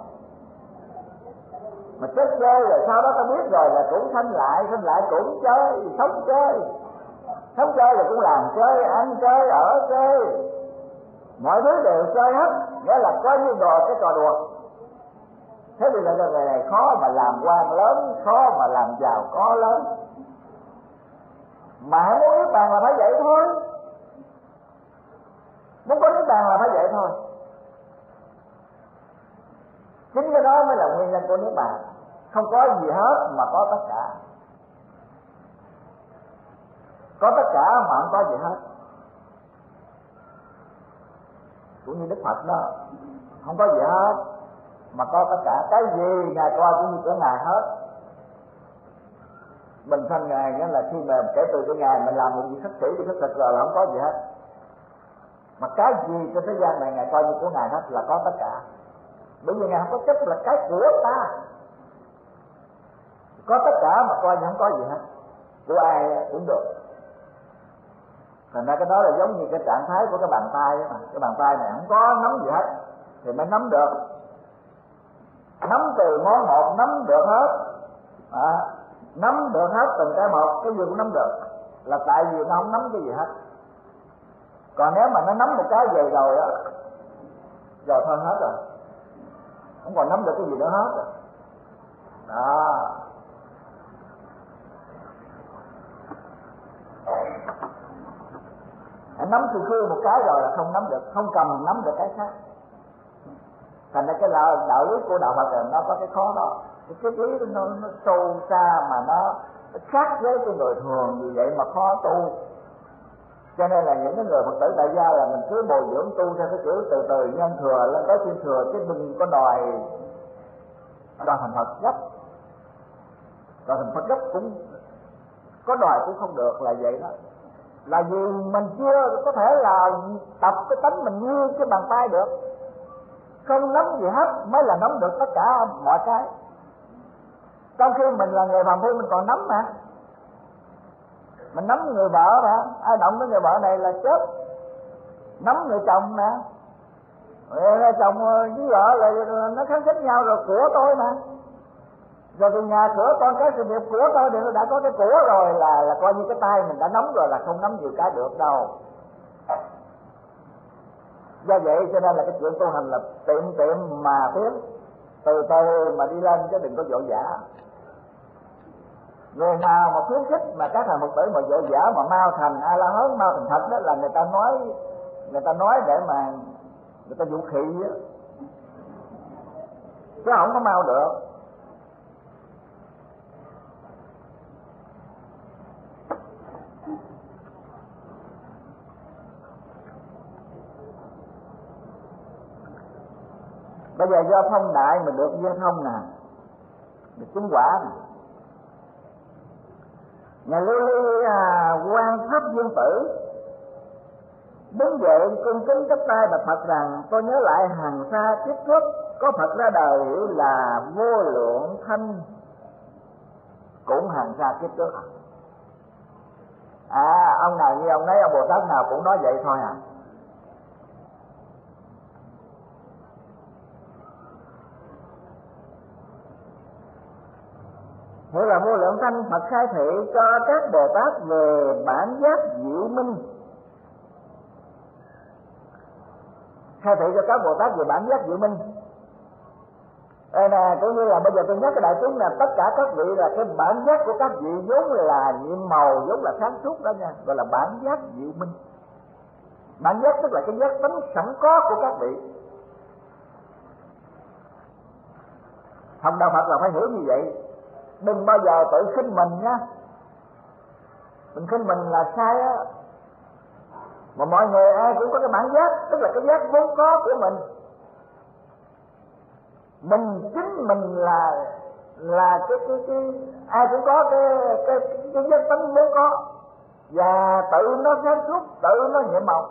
Mà chết chơi rồi sau đó ta biết rồi là cũng sanh lại cũng chơi, sống chơi là cũng làm chơi, ăn chơi, ở chơi, mọi thứ đều chơi hết, nghĩa là coi như cái trò đùa. Thế thì là người này khó mà làm quan lớn, khó mà làm giàu có lớn. Mà muốn niết bàn là phải vậy thôi, muốn có niết bàn là phải vậy thôi. Chính cái đó mới là nguyên nhân của niết bàn. Không có gì hết mà có tất cả, có tất cả mà không có gì hết. Cũng như Đức Phật đó, không có gì hết mà có tất cả. Cái gì Ngài coi cũng như của Ngài hết. Mình thân Ngài nghĩa là khi mà kể từ cái Ngài mình làm một việc thất sĩ thì thất thực rồi là không có gì hết. Mà cái gì trên thế gian này Ngài coi như của Ngài hết là có tất cả. Bởi vì Ngài không có chấp là cái của ta, có tất cả mà coi như không có gì hết, của ai cũng được. Thành ra cái đó là giống như cái trạng thái của cái bàn tay mà. Cái bàn tay này không có nắm gì hết thì mới nắm được. Nắm từ món một nắm được hết, nắm được hết từng cái một, cái gì cũng nắm được, là tại vì nó không nắm cái gì hết. Còn nếu mà nó nắm một cái về rồi á, rồi thôi hết rồi, không còn nắm được cái gì nữa hết rồi. Đó. Nắm từ khi một cái rồi là không nắm được, không cầm nắm được cái khác. Thành ra cái đạo lý của đạo Phật là nó có cái khó đó. Cái triết lý nó sâu xa mà nó khác với cái người thường, vì vậy mà khó tu. Cho nên là những cái người Phật tử tại gia là mình cứ bồi dưỡng tu theo cái kiểu từ từ nhân thừa lên tới thiên thừa, chứ đừng có đòi thành Phật gấp. Đòi thành Phật gấp cũng có đòi cũng không được, là vậy đó. Là vì mình chưa có thể là tập cái tánh mình như cái bàn tay được. Không nắm gì hết mới là nắm được tất cả mọi cái. Trong khi mình là người phàm phu mình còn nắm mà. Mình nắm người vợ mà, ai động với người vợ này là chết. Nắm người chồng nè, người chồng với vợ là nó kháng khích nhau rồi, của tôi mà. Rồi từ nhà cửa con cái sự nghiệp của tôi thì nó đã có cái của rồi, là coi như cái tay mình đã nắm rồi, là không nắm nhiều cái được đâu. Do vậy cho nên là cái chuyện tu hành là tiệm mà tiến, từ từ mà đi lên chứ đừng có vội vã. Người nào mà khuyến khích mà các thầy Phật tử mà vội vã mà mau thành A La Hán, mau thành thật đó, là người ta nói để mà người ta dụ khị á, chứ không có mau được. Bây giờ do thông đại mà được duyên thông nè, được chứng quả nè. Ngài Lưu Ly quan pháp dương tử đứng dậy cung kính chắp tay bạch Phật rằng: tôi nhớ lại hàng xa kiếp trước có Phật ra đời là Vô Lượng Thanh, cũng hàng xa kiếp trước. Ông nào như ông ấy, ông Bồ Tát nào cũng nói vậy thôi à. Nghĩa là Vô Lượng Thánh Phật khai thị cho các Bồ Tát về bản giác diệu minh. Khai thị cho các Bồ Tát về bản giác diệu minh. Đây nè, cũng như là bây giờ tôi nhắc cái đại chúng là tất cả các vị là cái bản giác của các vị vốn là nhiệm màu, vốn là sáng suốt đó nha, gọi là bản giác diệu minh. Bản giác tức là cái giác tánh sẵn có của các vị. Học đạo Phật là phải hiểu như vậy, đừng bao giờ tự khinh mình nha. Mình khinh mình là sai á. Mà mọi người ai cũng có cái bản giác, tức là cái giác vốn có của mình. Mình chính mình là cái ai cũng có cái giác tánh vốn có, và tự nó sáng suốt, tự nó nhiệm màu.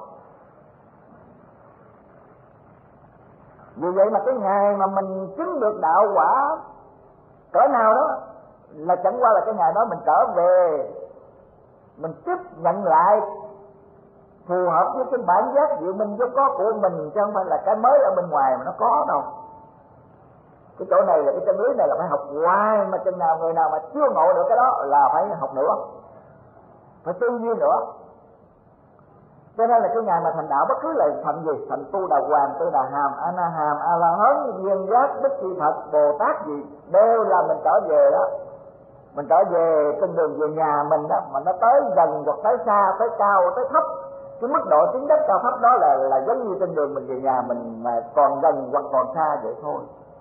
Vì vậy mà cái ngày mà mình chứng được đạo quả cỡ nào đó là chẳng qua là cái ngày đó mình trở về, mình tiếp nhận lại phù hợp với cái bản giác diệu minh vốn có của mình, chứ không phải là cái mới ở bên ngoài mà nó có đâu. Cái chỗ này là cái chân lý này là phải học hoài, mà chừng nào người nào mà chưa ngộ được cái đó là phải học nữa, phải tư duy nữa. Cho nên là cái ngày mà thành đạo bất cứ là thành gì, thành Tu Đà Hoàng, Tu Đà Hàm, A Na Hàm, A La Hán, Duyên Giác, Bích Chi Phật, Bồ Tát gì đều là mình trở về đó. Mình trở về trên đường về nhà mình đó, mà nó tới gần hoặc tới xa, tới cao, tới thấp, cái mức độ tính chất cao thấp đó là giống như trên đường mình về nhà mình, mà còn gần hoặc còn xa vậy thôi,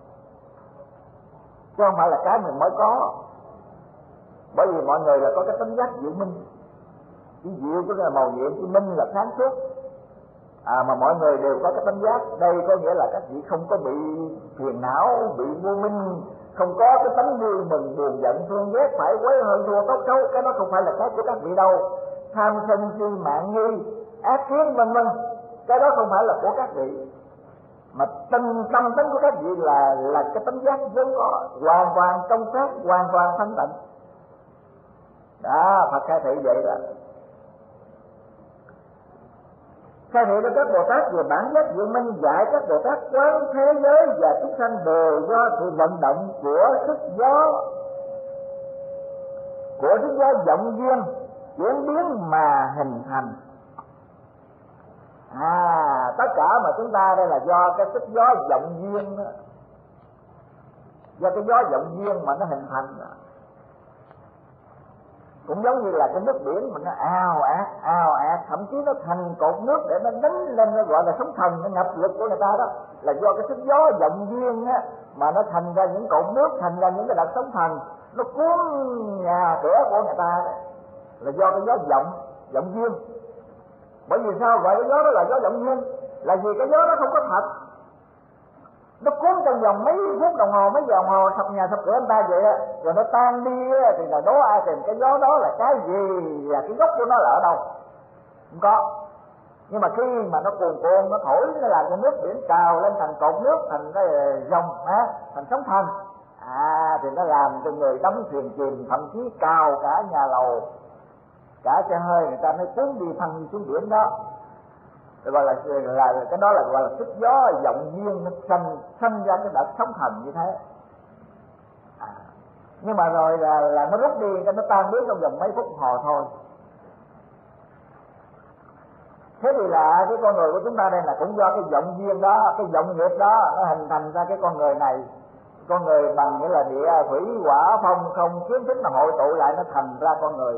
chứ không phải là cái mình mới có. Bởi vì mọi người là có cái tính giác diệu minh. Cái diệu tức là màu nhiệm, cái minh là sáng suốt. Mà mọi người đều có cái tánh giác. Đây có nghĩa là các vị không có bị phiền não, bị vô minh, không có cái tánh vui mừng, buồn giận, thương ghét, phải quấy, hơn thua, tốt xấu. Cái đó không phải là cái của các vị đâu. Tham sân si mạng nghi, ác kiến vân vân, cái đó không phải là của các vị. Mà tâm tánh của các vị là cái tánh giác vốn có, hoàn toàn trong sáng, hoàn toàn thanh tịnh. Đó, Phật khai thị vậy đó. Khai thị cho các Bồ Tát về bản giác diệu minh, dạy các Bồ Tát quán thế giới và chúng sanh đều do sự vận động của sức gió, vọng duyên chuyển biến mà hình thành. Tất cả mà chúng ta đây là do cái sức gió vọng duyên đó, do cái gió vọng duyên mà nó hình thành đó. Cũng giống như là cái nước biển mà nó ào ạt, thậm chí nó thành cột nước để nó đánh lên, nó gọi là sóng thần, nó ngập lực của người ta đó, là do cái sức gió vọng duyên á mà nó thành ra những cột nước, thành ra những cái đợt sóng thần, nó cuốn nhà cửa của người ta đó, là do cái gió vọng duyên. Bởi vì sao gọi cái gió đó là gió vọng duyên? Là vì cái gió đó không có thật, nó cuốn trong vòng mấy phút đồng hồ, mấy giờ đồng hồ, sập nhà sập cửa người ta vậy á, rồi nó tan đi á, thì là đố ai tìm cái gió đó là cái gì, là cái gốc của nó là ở đâu? Không có. Nhưng mà khi mà nó cuồn nó thổi, nó làm cho nước biển trào lên thành cột nước, thành cái rồng, thành sóng thần, thì nó làm cho người đắm thuyền chìm, thậm chí cào cả nhà lầu, cả xe hơi người ta mới cuốn đi thân xuống biển đó. Gọi là cái đó là gọi là sức gió vọng duyên, nó sanh ra cái đợt sóng thần như thế. Nhưng mà rồi là nó rút đi, nó tan biến trong vòng mấy phút đồng hồ thôi. Thế thì là cái con người của chúng ta đây là cũng do cái vọng duyên đó, cái vọng nghiệp đó, nó hình thành ra cái con người này. Con người bằng nghĩa là địa thủy hỏa phong không kiếm thích, nó hội tụ lại, nó thành ra con người.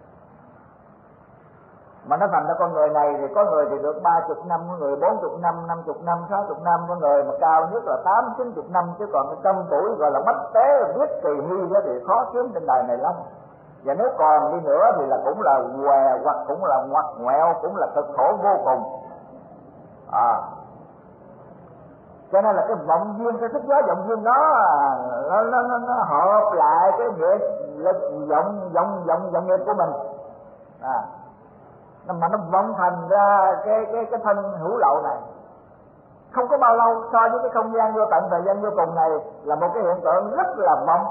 Mà nó thành ra con người này thì có người thì được 30 năm, có người 40 năm, 50 năm, 60 năm, có người mà cao nhất là 80-90 năm, chứ còn cái 100 tuổi gọi là bách tế viết kỳ huy đó thì khó kiếm trên đời này lắm. Và nếu còn đi nữa thì là cũng là què hoặc cũng là ngoặt ngoẹo, cũng là cực khổ vô cùng. Cho nên là cái vọng duyên, cái sức gió vọng duyên đó nó hợp lại cái nghiệp lực vọng nghiệp của mình. Mà nó vọng thành ra cái thân hữu lậu này. Không có bao lâu so với cái không gian vô tận, thời gian vô cùng này là một cái hiện tượng rất là vọng.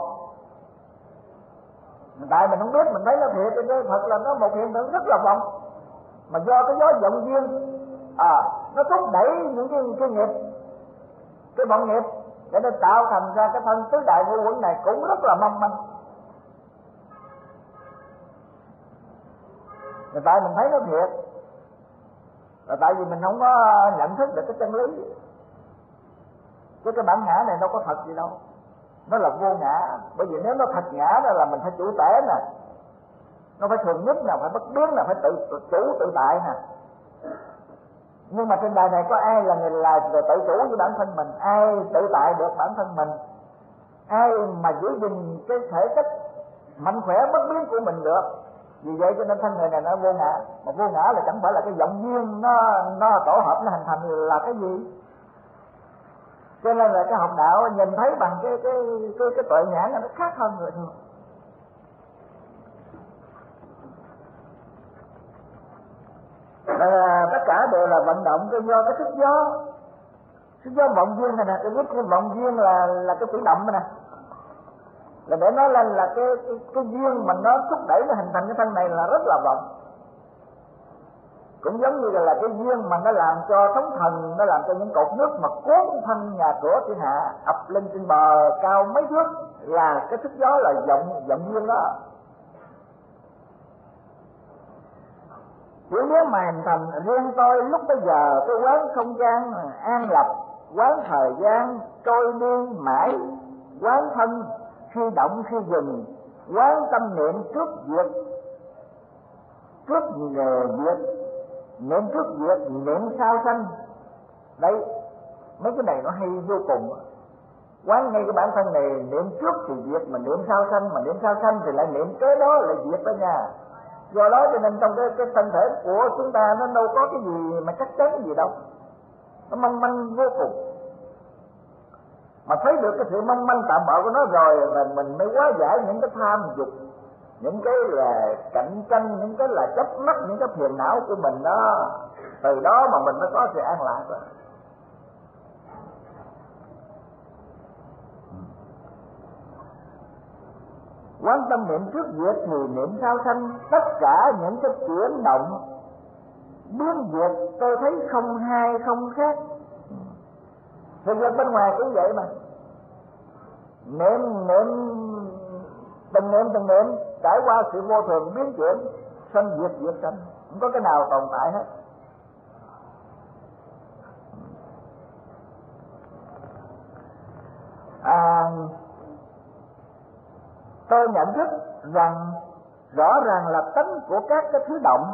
Tại mình không biết, mình thấy nó thiệt, chứ thật là nó một hiện tượng rất là vọng. Mà do cái gió vọng duyên nó thúc đẩy những cái nghiệp, cái vọng nghiệp, để nó tạo thành ra cái thân tứ đại vô quẩn này cũng rất là mong manh. là tại mình thấy nó thiệt, là tại vì mình không có nhận thức được cái chân lý. Chứ cái bản ngã này đâu có thật gì đâu, nó là vô ngã. Bởi vì nếu nó thật ngã đó là mình phải chủ tể nè, nó phải thường nhất nè, phải bất biến nè, phải tự chủ tự tại nè. Nhưng mà trên đời này có ai là người là tự chủ với bản thân mình, ai tự tại được bản thân mình, ai mà giữ gìn cái thể chất mạnh khỏe bất biến của mình được. Vì vậy cho nên thân người này nó vô ngã. Mà vô ngã là chẳng phải là cái vọng duyên nó tổ hợp nó hình thành là cái gì. Cho nên là cái học đạo nhìn thấy bằng cái tuệ nhãn nó khác hơn người thường. Tất cả đều là vận động do cái sức gió vọng duyên này nè. Cái biết cái vọng duyên là cái tự động này nè, là để nói lên là cái duyên mình nó thúc đẩy nó hình thành cái thân này là rất là vọng. Cũng giống như là cái duyên mà nó làm cho sóng thần, nó làm cho những cột nước mà cuốn thân nhà cửa thiên hạ ập lên trên bờ cao mấy thước, là cái sức gió là vọng duyên đó. Chỉ nếu mà hình thành riêng tôi lúc bây giờ, tôi quán không gian an lập, quán thời gian trôi đi mãi, quán thân khi động khi dừng, quán tâm niệm trước việc niệm trước việc, niệm sau sanh. Đấy, mấy cái này nó hay vô cùng. Quán ngay cái bản thân này, niệm trước thì việc, mà niệm sau sanh, mà niệm sau sanh thì lại niệm kế đó là việc đó nha. Do đó cho nên trong cái thân thể của chúng ta nó đâu có cái gì mà chắc chắn gì đâu, nó mong manh vô cùng. Mà thấy được cái sự mong manh tạm bợ của nó rồi, mình mới hóa giải những cái tham dục, những cái là cạnh tranh, những cái là chấp mắc, những cái phiền não của mình đó. Từ đó mà mình mới có sự an lạc rồi. Quán tâm niệm trước việc thì niệm sau sanh. Tất cả những cái chuyển động biến việc tôi thấy không hai không khác. Thực ra bên ngoài cũng vậy mà. Niệm từng niệm trải qua sự vô thường biến chuyển, sanh diệt sanh, không có cái nào tồn tại hết. Tôi nhận thức rằng rõ ràng là tánh của các cái thứ động,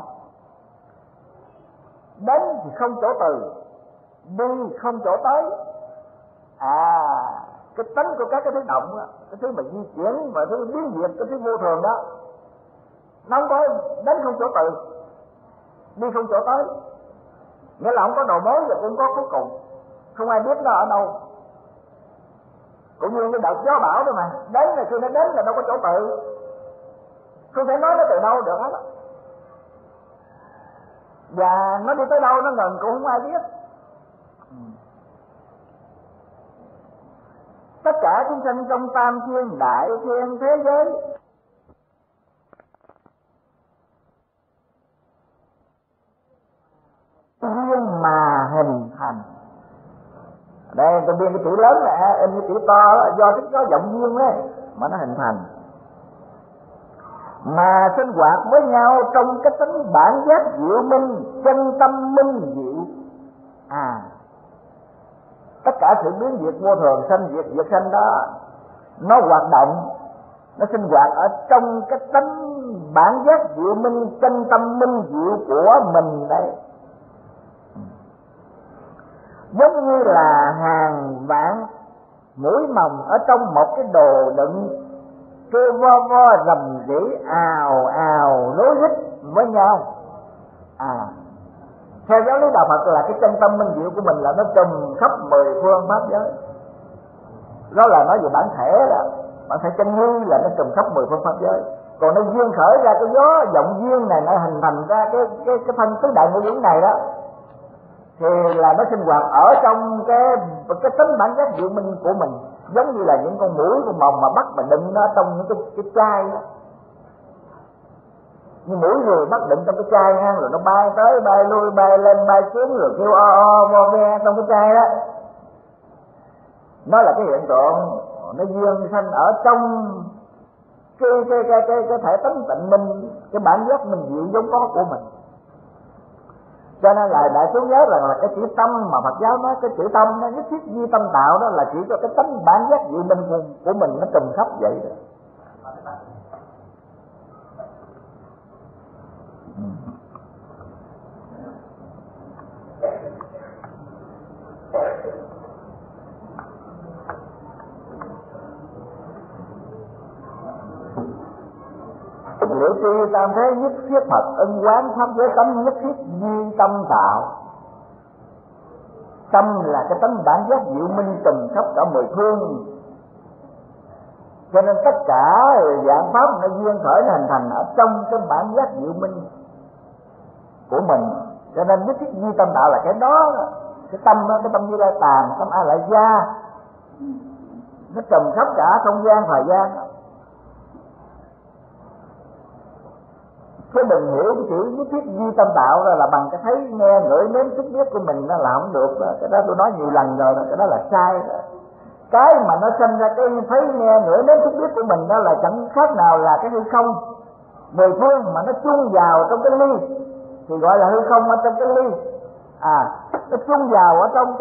đến thì không chỗ từ, đi không chỗ tới. Cái tánh của các cái thứ động đó, cái thứ mà di chuyển và thứ biến diệt, cái thứ vô thường đó, nó không có đến không chỗ từ, đi không chỗ tới. Nghĩa là không có đầu mối và cũng có cuối cùng, không ai biết nó ở đâu. Cũng như cái đợt gió bão đó mà, đến là khi nó đến là đâu có chỗ tự, không thể nói nó từ đâu được hết đó. Và nó đi tới đâu nó ngừng cũng không ai biết. Tất cả chúng sanh trong tam thiên đại thiên thế giới duyên mà hình thành. Đây tôi biên cái chữ lớn này, in cái chữ to đó, do cái gió vọng duyên đấy mà nó hình thành, mà sinh hoạt với nhau trong cái tính bản giác diệu minh, chân tâm minh diệu. Tất cả sự biến diệt vô thường, sanh diệt diệt sanh đó, nó hoạt động, nó sinh hoạt ở trong cái tánh bản giác diệu minh, chân tâm minh diệu của mình đây. Giống như là hàng vạn mũi mồng ở trong một cái đồ đựng, kêu vo vo rầm rĩ ào ào nối rít với nhau. Theo giáo lý đạo Phật là cái chân tâm minh diệu của mình là nó trùm khắp 10 phương pháp giới. Đó là nói về bản thể đó, bản thể chân như là nó trùm khắp 10 phương pháp giới. Còn nó duyên khởi ra cái gió vọng duyên này, nó hình thành ra cái thân tứ đại ngũ uẩn này đó, thì là nó sinh hoạt ở trong cái tính bản giác diệu minh của mình, giống như là những con muỗi con mồng mà bắt mà đựng nó trong những cái chai đó. Như mũi người bắt đựng trong cái chai ha, rồi nó bay tới bay lui, bay lên bay xuống, rồi kêu o vo ve trong cái chai đó. Nó là cái hiện tượng nó duyên sanh ở trong cái thể tánh tịnh minh cái bản giác minh diệu vốn có của mình. Cho nên là đại chúng nhớ rằng là cái chữ tâm mà Phật giáo nói, cái chữ tâm nó nhất thiết duy tâm tạo, đó là chỉ cho cái tánh bản giác diệu minh của mình nó trùm khắp vậy đó. Liệu tri tam thế nhất thiết Phật ân quán pháp giới tánh nhất thiết duy tâm tạo. Tâm là cái tánh bản giác diệu minh trùm khắp cả mười phương, cho nên tất cả dạng pháp nó duyên khởi nó hình thành ở trong cái bản giác diệu minh của mình. Cho nên nhất thiết duy tâm tạo là cái đó, cái tâm đó, cái tâm Như Lai Tạng, tâm A Lại Gia, nó trùm khắp cả không gian thời gian. Chứ đừng hiểu cái chữ nhất thiết duy tâm tạo ra là bằng cái thấy nghe ngửi nếm xúc biết của mình, nó là không được đó. Cái đó tôi nói nhiều lần rồi đó, cái đó là sai đó. Cái mà nó sinh ra cái thấy nghe ngửi nếm xúc biết của mình đó là chẳng khác nào là cái hư không mười phương mà nó chung vào trong cái ly thì gọi là hư không ở trong cái ly. Nó chung vào ở trong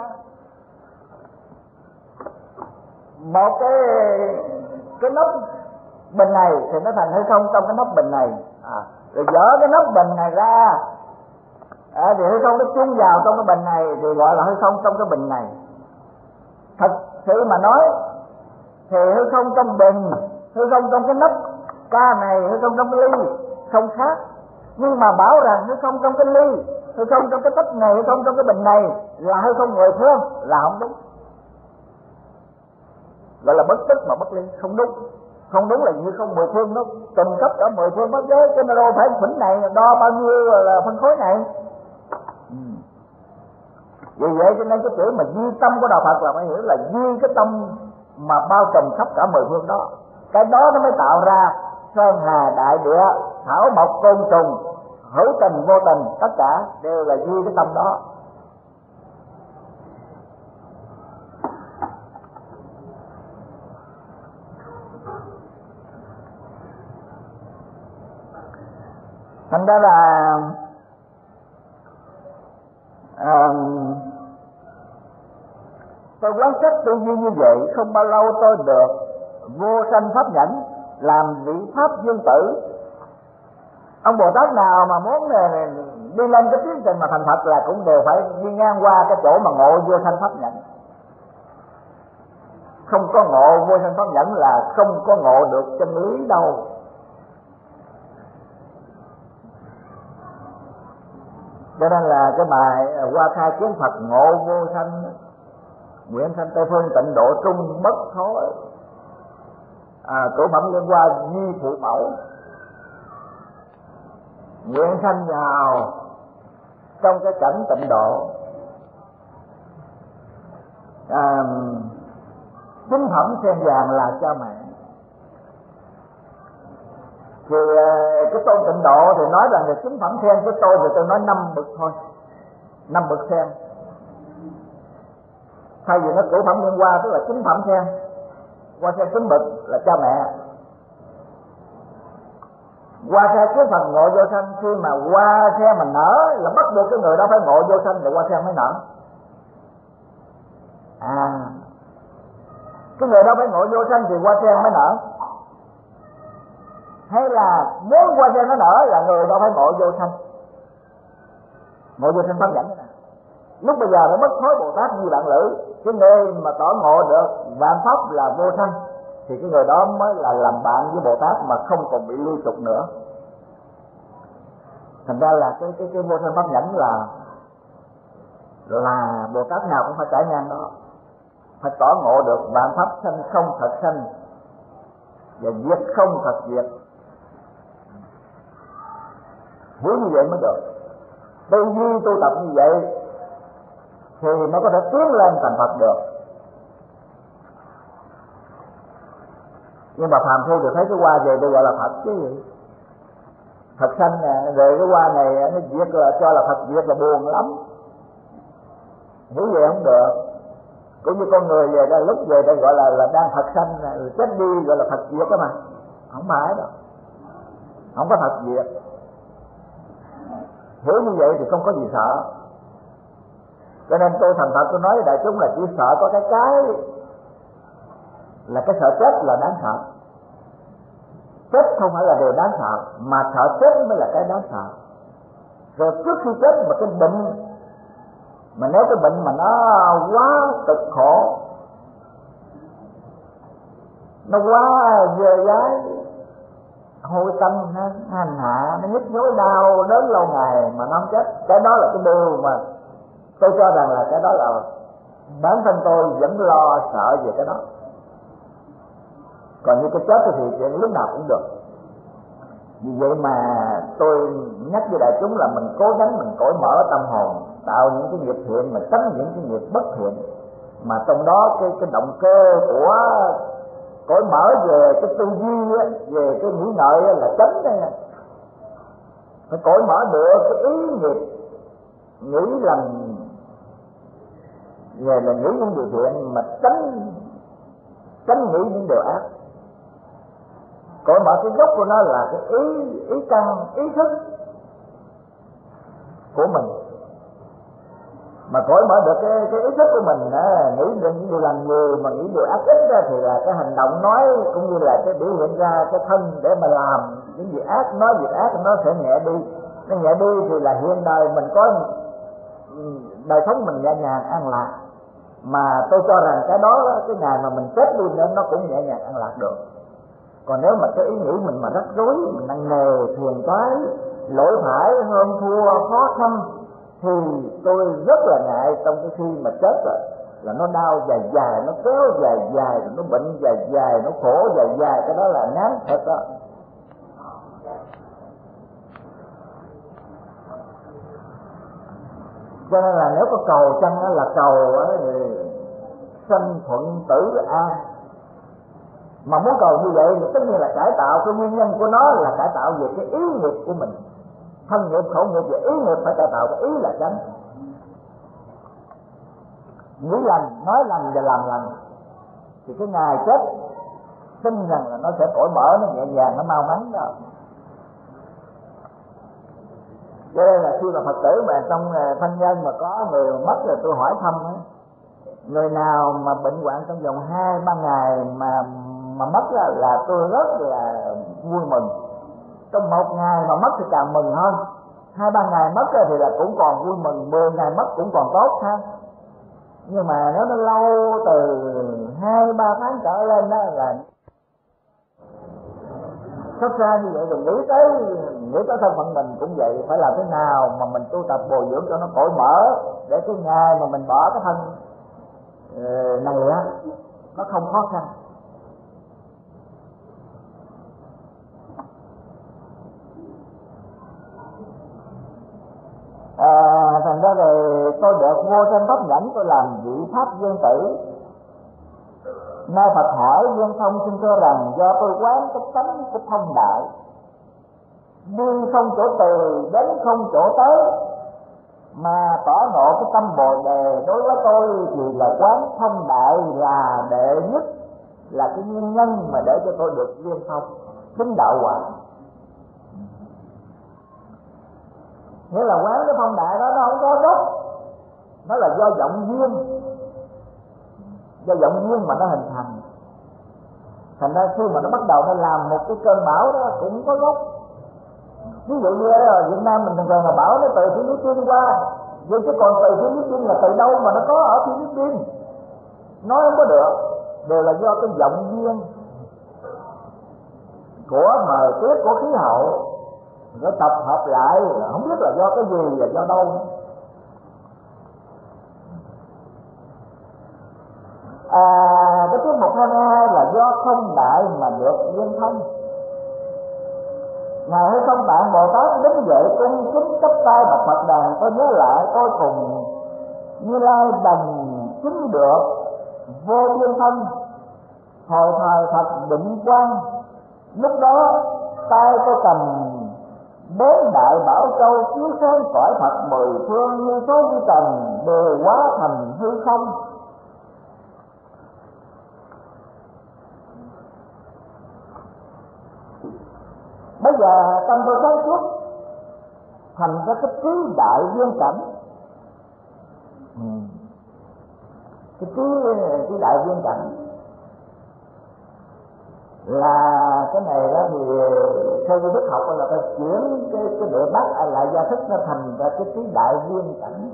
một cái nắp bình này thì nó thành hư không trong cái nắp bình này. Rồi dỡ cái nắp bình này ra thì hư không nó chung vào trong cái bình này thì gọi là hư không trong cái bình này. Thật sự mà nói thì hư không trong bình, hư không trong cái nắp ca này, hư không trong cái ly không khác. Nhưng mà bảo rằng hư không trong cái ly, hư không trong cái tách này, hư không trong cái bình này là hư không mười phương là không đúng. Gọi là bất tức mà bất ly, không đúng. Không đúng là như không mười phương nó trùm khắp cả mười phương pháp giới, cái nó đâu phải phỉnh này đo bao nhiêu là phân khối này. Vì vậy cho nên cái chữ mà duy tâm của đạo Phật là phải hiểu là duy cái tâm mà bao trùm khắp cả mười phương đó. Cái đó nó mới tạo ra sơn hà đại địa, thảo mộc côn trùng, hữu tình vô tình, tất cả đều là duy cái tâm đó. Thành ra là tôi quán sát tư duy như vậy, không bao lâu tôi được vô sanh pháp nhẫn làm vị pháp dương tử. Ông Bồ Tát nào mà muốn đi lên cái tiến trình mà thành Phật là cũng đều phải đi ngang qua cái chỗ mà ngộ vô sanh pháp nhẫn. Không có ngộ vô sanh pháp nhẫn là không có ngộ được chân lý đâu. Cho nên là cái bài qua khai kiến Phật ngộ vô sanh, nguyện sanh Tây phương tịnh độ trung bất thối, tổ phẩm liên qua duy phụ mẫu, nguyện sanh vào trong cái cảnh tịnh độ. Chính phẩm sen vàng là cha mẹ. Thì cái tôn tịnh độ thì nói rằng là chính phẩm sen của tôi thì tôi nói 5 bậc thôi, 5 bậc sen. Thay vì nó cửu phẩm liên qua tức là chính phẩm sen, qua sen 9 bậc là cha mẹ. Qua xe cái phần ngộ vô sanh, khi mà qua xe mà nở là bắt buộc cái người đó phải ngộ vô sanh rồi qua xe mới nở. Cái người đó phải ngộ vô sanh thì qua xe mới nở, hay là muốn qua xe nó nở là người đó phải ngộ vô sanh? Ngộ vô sanh pháp nhẫn này. Lúc bây giờ phải bất thối Bồ Tát như bạn lữ, cái người mà tỏ ngộ được vạn pháp là vô sanh thì cái người đó mới là làm bạn với Bồ Tát mà không còn bị lưu trục nữa. Thành ra là cái vô sanh pháp nhẫn là Bồ Tát nào cũng phải trải ngang đó, phải tỏ ngộ được vạn pháp sanh không thật sanh và diệt không thật diệt. Hiểu như vậy mới được. Tư duy tu tập như vậy thì nó có thể tiến lên thành Phật được. Nhưng mà phàm phu thì thấy cái hoa về tôi gọi là Phật chứ gì. Phật sanh nè, rồi cái hoa này nó diệt là cho là Phật diệt là buồn lắm. Hiểu vậy không được. Cũng như con người về đây, lúc về đây gọi là đang Phật sanh, rồi chết đi gọi là Phật diệt đó mà. Không phải đâu. không có thật diệt. Hiểu như vậy thì không có gì sợ. Cho nên tôi thành thật tôi nói với đại chúng là chỉ sợ có cái là cái sợ chết là đáng sợ. Chết không phải là điều đáng sợ, mà sợ chết mới là cái đáng sợ. Rồi trước khi chết mà cái bệnh, mà nếu cái bệnh mà nó quá cực khổ, nó quá dơ dái, hôi tanh, hành hạ, nó nhức nhối đau đớn lâu ngày mà nó không chết, cái đó là cái điều mà tôi cho rằng là cái đó là bản thân tôi vẫn lo sợ về cái đó. Còn như cái chết thì chuyện lúc nào cũng được. Vì vậy mà tôi nhắc với đại chúng là mình cố gắng mình cởi mở tâm hồn, tạo những cái nghiệp thiện mà tránh những cái nghiệp bất thiện. Mà trong đó cái động cơ của cởi mở về cái tư duy á, về cái nghĩ ngợi á, là tránh đây nè. Phải cởi mở được cái ý nghiệp nghĩ làm về là nghĩ những điều thiện mà tránh nghĩ những điều ác. Cởi mở cái gốc của nó là cái ý căn, ý thức của mình. Mà cởi mở được cái ý thức của mình nghĩ được những điều làm người mà nghĩ điều ác ít ra thì là cái hành động nói cũng như là cái biểu hiện ra cái thân để mà làm những việc ác, nói việc ác nó sẽ nhẹ đi. Nó nhẹ đi thì là hiện đời mình có đời sống mình nhẹ nhàng an lạc. Mà tôi cho rằng cái đó cái ngày mà mình chết đi nữa nó cũng nhẹ nhàng an lạc được. Còn nếu mà cái ý nghĩ mình mà rắc rối, mình nặng nề, phiền toái, lỗi phải, hơn thua, khó khăn, thì tôi rất là ngại trong cái khi mà chết rồi là nó đau dài dài, nó kéo dài dài, nó bệnh dài dài, nó khổ dài dài, cái đó là nán thật đó. Cho nên là nếu có cầu chăng đó là cầu thì sanh thuận tử an. Mà muốn cầu như vậy thì tất nhiên là cải tạo, cái nguyên nhân của nó là cải tạo về cái ý nghiệp của mình. Thân nghiệp, khẩu nghiệp và ý nghiệp phải cải tạo, cái ý là chánh. Nghĩ lành, nói lành và làm lành thì cái ngày chết tin rằng là nó sẽ cởi mở, nó nhẹ nhàng, nó mau mắn đó. Cho nên là khi mà Phật tử mà trong thân nhân mà có người mất rồi tôi hỏi thăm đó, người nào mà bệnh hoạn trong vòng 2-3 ngày mà mất là tôi rất là vui mừng. Trong 1 ngày mà mất thì càng mừng hơn, 2-3 ngày mất thì là cũng còn vui mừng, 10 ngày mất cũng còn tốt ha. Nhưng mà nếu nó lâu từ 2-3 tháng trở lên đó là sắp ra như vậy, rồi nghĩ tới thân phận mình cũng vậy, phải làm thế nào mà mình tu tập bồi dưỡng cho nó cởi mở để cái ngày mà mình bỏ cái thân này á nó không khó khăn. Thành ra rồi tôi được vô trên pháp nhẫn, tôi làm vị pháp dương tử. Nay Phật hỏi Dương Thông xin thưa rằng do tôi quán cái tánh của thông đại, đi không chỗ từ đến không chỗ tới, mà tỏ ngộ cái tâm bồ đề đối với tôi thì là quán thông đại là đệ nhất, là cái nguyên nhân mà để cho tôi được viên thông chính đạo quả. Nghĩa là quán cái thông đại đó nó không có gốc, nó là do vọng duyên mà nó hình thành. Thành ra khi mà nó bắt đầu nó làm một cái cơn bão đó cũng có gốc. Ví dụ như ở Việt Nam mình thường thường là bão nó từ Philippines qua, vậy chứ còn từ Philippines là từ đâu mà nó có ở Philippines, nói không có được. Đều là do cái vọng duyên của thời tiết, của khí hậu, nó tập hợp lại, không biết là do cái gì và do đâu. Cái tiết mục 22 là do không đại mà được viên thân. Ngài hay không bạn Bồ Tát đứng dậy cung kính chắp tay bạch Phật đàn, tôi nhớ lại tôi cùng Như Lai đành chứng được vô viên thân, hồi thời Phật định quan. Lúc đó tay tôi cầm đến đại bảo châu chiếu sáng cõi Phật mười phương, như số như trần đều hóa thành hư không. Bây giờ tâm tôi sáng suốt, thành ra cái trí đại viên cảnh. Cái trí đại viên cảnh là cái này đó, thì theo cái đức học là ta chuyển cái địa bát lại gia thức nó thành ra cái trí đại viên cảnh.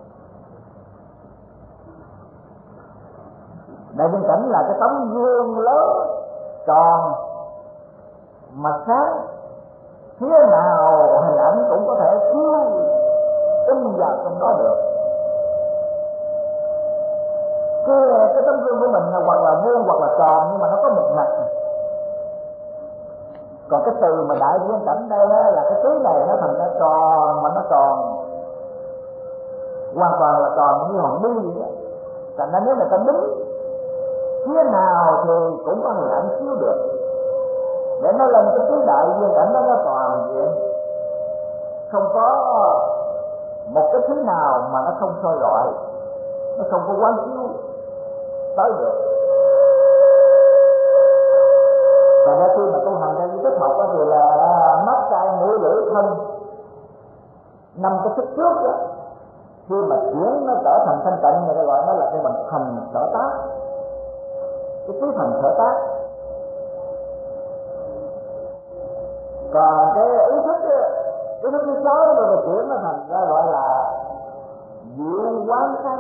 Đại viên cảnh là cái tấm gương lớn tròn mặt sáng, phía nào hình ảnh cũng có thể chiếu in vào trong đó được. Cái tấm gương của mình là hoặc là vuông hoặc là tròn, nhưng mà nó có một mặt. Còn cái từ mà đại viên cảnh đây đó, là cái túi này nó thành ra tròn, mà nó tròn hoàn toàn là tròn như hòn bi vậy đó. Thành ra nếu người ta đứng phía nào thì cũng có hình ảnh chiếu được, để nó lên cái túi đại viên cảnh đó nó toàn diện, không có một cái thứ nào mà nó không soi rọi, nó không có quán chiếu tới được. Và ra khi mà tu hành theo cái thức học đó, thì là mắt tai mũi lưỡi thân năm cái thức trước đó, khi mà chuyển nó trở thành thanh tịnh, người ta gọi nó là cái bằng thành sở tác, cái tứ thành sở tác. Còn cái ý thức thứ sáu đó là chuyển nó thành ra gọi là diệu quán sát,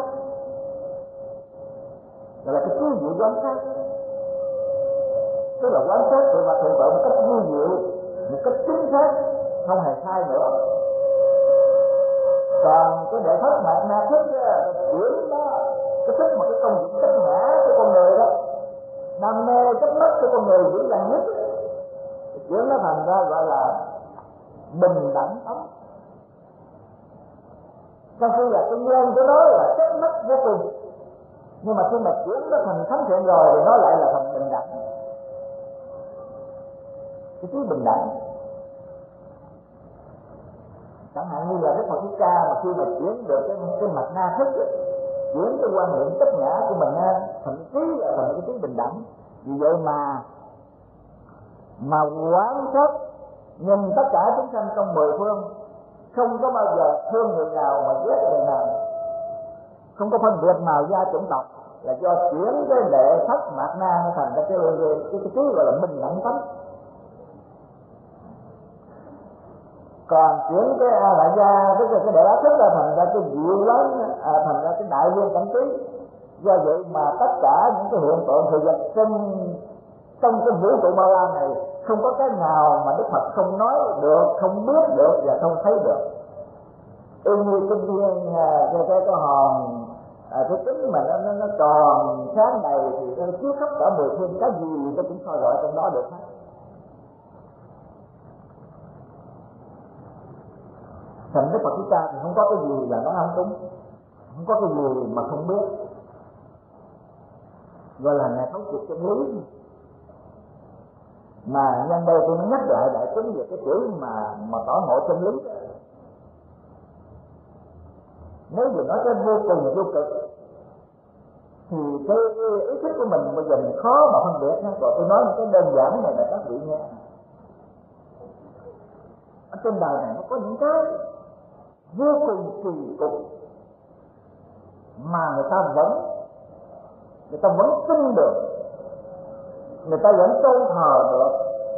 gọi là cái tứ diệu quán sát, tức là quán sát sự vật hiện tượng một cách vi diệu, một cách chính xác, không hề sai nữa. Còn cái đệ thất mạt na thức chuyển nó cái thức mà cái công dụng cách ngã của con người đó, đam mê chấp mất của con người dữ dằn nhất, chuyển nó thành ra gọi là bình đẳng tâm. Trong khi là cái nguyên của nó là chấp mất vô cùng, nhưng mà khi mà chuyển nó thành thánh thiện rồi thì nó lại là thành bình đẳng. Cái trí bình đẳng, chẳng hạn như là Đức Phật Thích Ca mà khi mà chuyển được cái mạt na thức, chuyển cái quan niệm chấp ngã của mình thành cái trí bình đẳng. Vì vậy mà quán sát nhìn tất cả chúng sanh trong mười phương, không có bao giờ thương người nào mà ghét người nào, không có phân biệt màu da chủng tộc, là do chuyển cái đệ thất mạt na nó thành ra cái trí gọi là bình đẳng tánh. Còn chuyển cái lại ra cái đệ bát thức là thành ra cái diệu quán, thành ra cái đại viên cảnh trí. Do vậy mà tất cả những cái hiện tượng sự vật trong cái vũ trụ bao la này, không có cái nào mà Đức Phật không nói được, không biết được và không thấy được. Như cái viên cái hòn cái kính mà nó tròn sáng này thì nó chiếu khắp cả mười phương, cái gì nó cũng soi rọi trong đó được hết. Thành Đức Phật Thích Ca thì không có cái gì là nó không đúng, không có cái gì mà không biết, gọi là Ngài thấu triệt chân lý. Mà nhân đây tôi nhắc lại đại chúng về cái chữ mà tỏ ngộ chân lý đó. Nếu vừa nói cái vô cùng vô cực thì cái ý thức của mình bây giờ mình khó mà phân biệt. Rồi tôi nói một cái đơn giản này là các vị nghe. Ở trên đời này nó có những cái vô cùng kỳ cục mà người ta vẫn tin được, người ta vẫn tôn thờ được,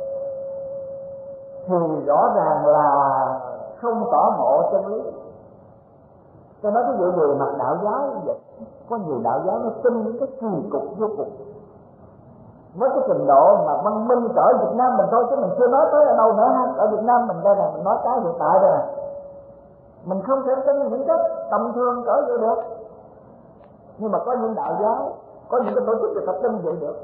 thì rõ ràng là không tỏ ngộ chân lý. Tôi nói ví dụ về mặt đạo giáo như vậy, có nhiều đạo giáo nó tin những cái kỳ cục vô cùng. Với cái trình độ mà văn minh ở Việt Nam mình thôi, chứ mình chưa nói tới ở đâu nữa ha. Ở Việt Nam mình đây là mình nói cái hiện tại đây nè, mình không thể tin những cái tầm thường cỡ vậy được. Nhưng mà có những đạo giáo, có những cái tổ chức người ta tin vậy được.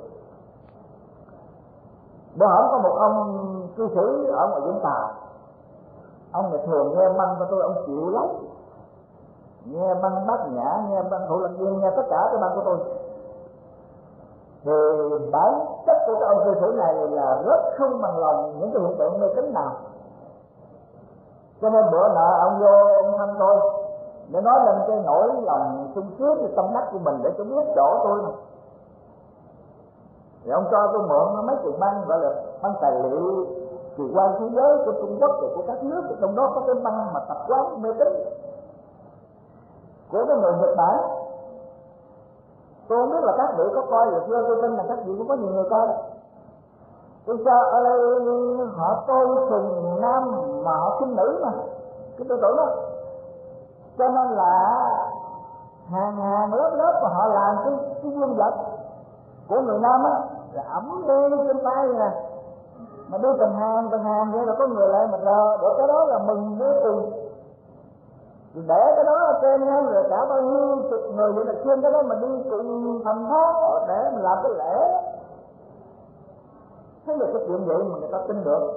Bữa hổm có một ông cư sĩ ở ngoài Vũng Tàu, ông này thường nghe băng của tôi, ông chịu lắm, nghe băng Bát Nhã, nghe băng Thủ Lăng Viên, nghe tất cả cái băng của tôi. Thì bản chất của cái ông cư sĩ này là rất không bằng lòng những cái hiện tượng mê tín nào. Cho nên bữa nọ ông vô ông thăm tôi để nói lên cái nỗi lòng sung sướng cái tâm đắc của mình để cho biết chỗ tôi mà. Thì ông cho tôi mượn mấy chục băng, gọi là băng tài liệu kỳ quan thế giới của Trung Quốc và của các nước, trong đó có cái băng mà tập quán mê tín của cái người Nhật Bản. Tôi không biết là các vị có coi được chưa, tôi tin là các vị cũng có nhiều người coi. Tôi sao ở đây họ tôn sùng nam mà họ khinh nữ mà, cái tư tưởng đó, cho nên là hàng lớp mà họ làm cái dương vật của người nam á, là ẩm đi trên tay nè, mà đi từng hàng vậy là có người lại mà rờ được cái đó là mừng vô cùng. Để cái đó ở trên nha, rồi cả bao nhiêu chục người vậy là trên cái đó mà đi cùng thành phố để mình làm cái lễ. Thế là cái chuyện vậy mà người ta tin được.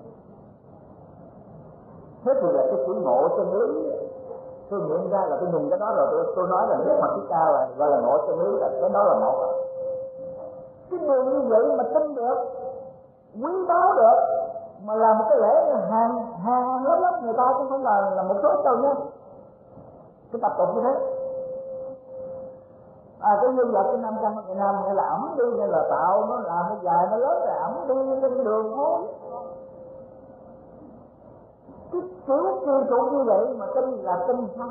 Thế thì là cái chữ ngộ chân lý. Tôi nghiệm ra là tôi nhìn cái đó rồi tôi nói là Đức Phật Thích Ca là gọi là ngộ chân lý, là cái đó là một rồi. Cái điều như vậy mà tin được, quý báu được, mà làm một cái lễ hàng lớp người ta cũng không là một số đâu nhé. Cái tập tục như thế. Cái nhân vật cái 500 Việt Nam hay là ẩm đi, hay là tạo nó làm cái dài nó lớn rồi ẩm đi trên đường phố. Cái kiểu kỳ trụ như vậy mà tin là tin sao?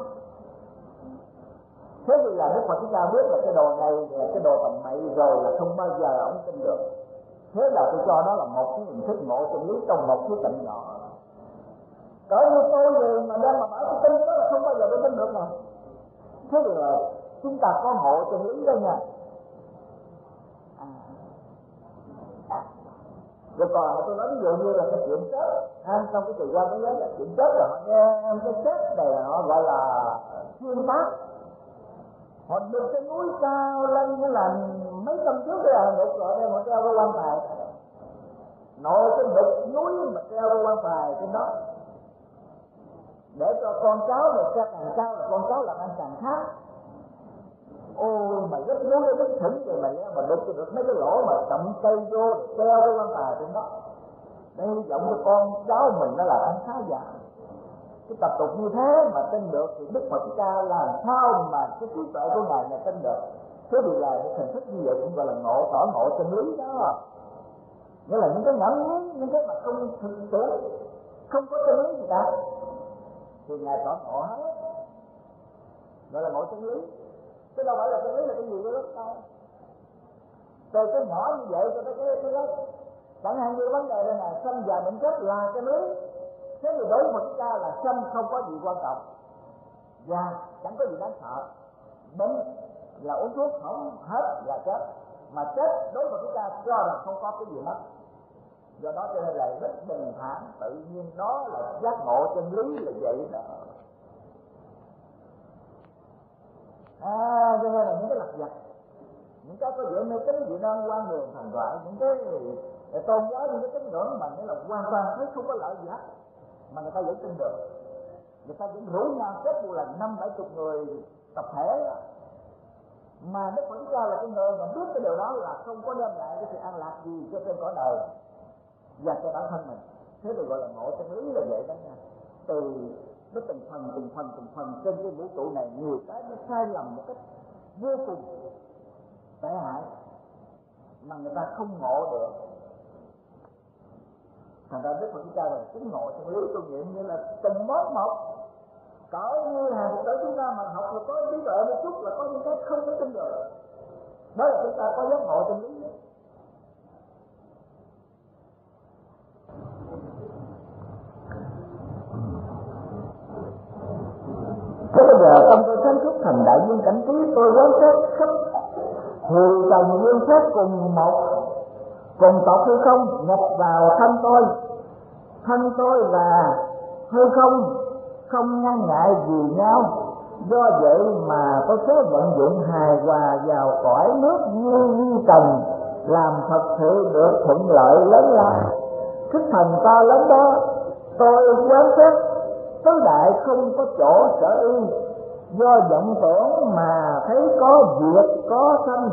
Thế thì là Đức Phật chúng ta biết là cái đồ này là cái đồ tầm bậy rồi là không bao giờ ông tin được. Thế là tôi cho đó là một cái hình thức ngộ chân lý trong một cái cạnh nhỏ. Cỡ như tôi rồi mà đang mà bảo tôi tin đó là không bao giờ tôi tin được mà. Thế thì là chúng ta có ngộ chân lý đó nha. Rồi còn tôi nói ví dụ như là cái chuyện chết, trong cái thời gian đó là chuyện chết rồi họ nghe cái chết này là họ gọi là chuyên pháp. Họ được cái núi cao lên nó là mấy năm trước đây là được rồi, đây họ treo cái quan tài, nội cái đực núi mà treo cái quan tài trên đó, để cho con cháu này càng cao là con cháu làm ăn càng khác. Ôi mà rất núi nó rất thỉnh vậy mà được mấy cái lỗ mà cầm cây vô treo cái quan tài trên đó, để hy vọng cho con cháu mình nó là ăn khá giả. Cái tập tục như thế mà tin được thì Đức Phật Ca làm sao mà cái trí tuệ của ngài này tin được. Thế thì là cái hình thức như vậy cũng gọi là ngộ, tỏ ngộ chân lý đó. Nghĩa là những cái ngẫm nghĩ, những cái mà không thực tế, không có chân lý gì cả, thì ngài tỏ ngộ hết, gọi là ngộ chân lý. Chứ đâu phải là chân lý là cái gì đó đâu. Từ cái nhỏ như vậy cho tới cái lớn, chẳng hạn như vấn đề đây là sanh già bệnh chết là chân lý. Thế thì đối với Phật Ca là sanh không có gì quan trọng, và chẳng có gì đáng sợ. Bệnh là uống thuốc không hết là chết, mà chết đối với Phật Ca cho là không có cái gì mất. Do đó cho nên là rất bình thản, tự nhiên đó là giác ngộ chân lý là vậy đó. Cho nên là những cái lặt vặt, những cái có vẻ mê tín dị đoan quan đường thành thoại, những cái tôn giáo, những cái tín ngưỡng mà nghĩa là hoàn toàn thấy không có lợi gì hết, mà người ta vẫn tin được. Người ta vẫn rủ nhau kết một lần 50-70 người tập thể đó. Mà Đức Phật Ca là cái người mà biết cái điều đó là không có đem lại cái sự an lạc gì cho trên cõi đời và cho bản thân mình. Thế thì gọi là ngộ chân lý là vậy đó nha. Từ nó từng phần trên cái vũ trụ này nhiều cái nó sai lầm một cách vô cùng tệ hại mà người ta không ngộ được. Thành ra Đức Phật Ca là chứng ngộ chân lý tu nghiệm, như là từng món một. Cỡ như hàng tới chúng ta mà học là có trí tuệ một chút là có những cái không có tin được. Đó là chúng ta có giác ngộ chân lý. Thế bây giờ tâm tôi sáng suốt thành đại viên cảnh trí, tôi quán sát khắp hồi tầng nguyên sát cùng tộc hư không nhập vào thân tôi và hư không ngăn ngại vì nhau. Do vậy mà có số vận dụng hài hòa vào cõi nước như trần, làm thật sự được thuận lợi lớn lao. Thức thần to lớn đó tôi quán sát tứ đại không có chỗ sở y, do vọng tưởng mà thấy có diệt có sanh.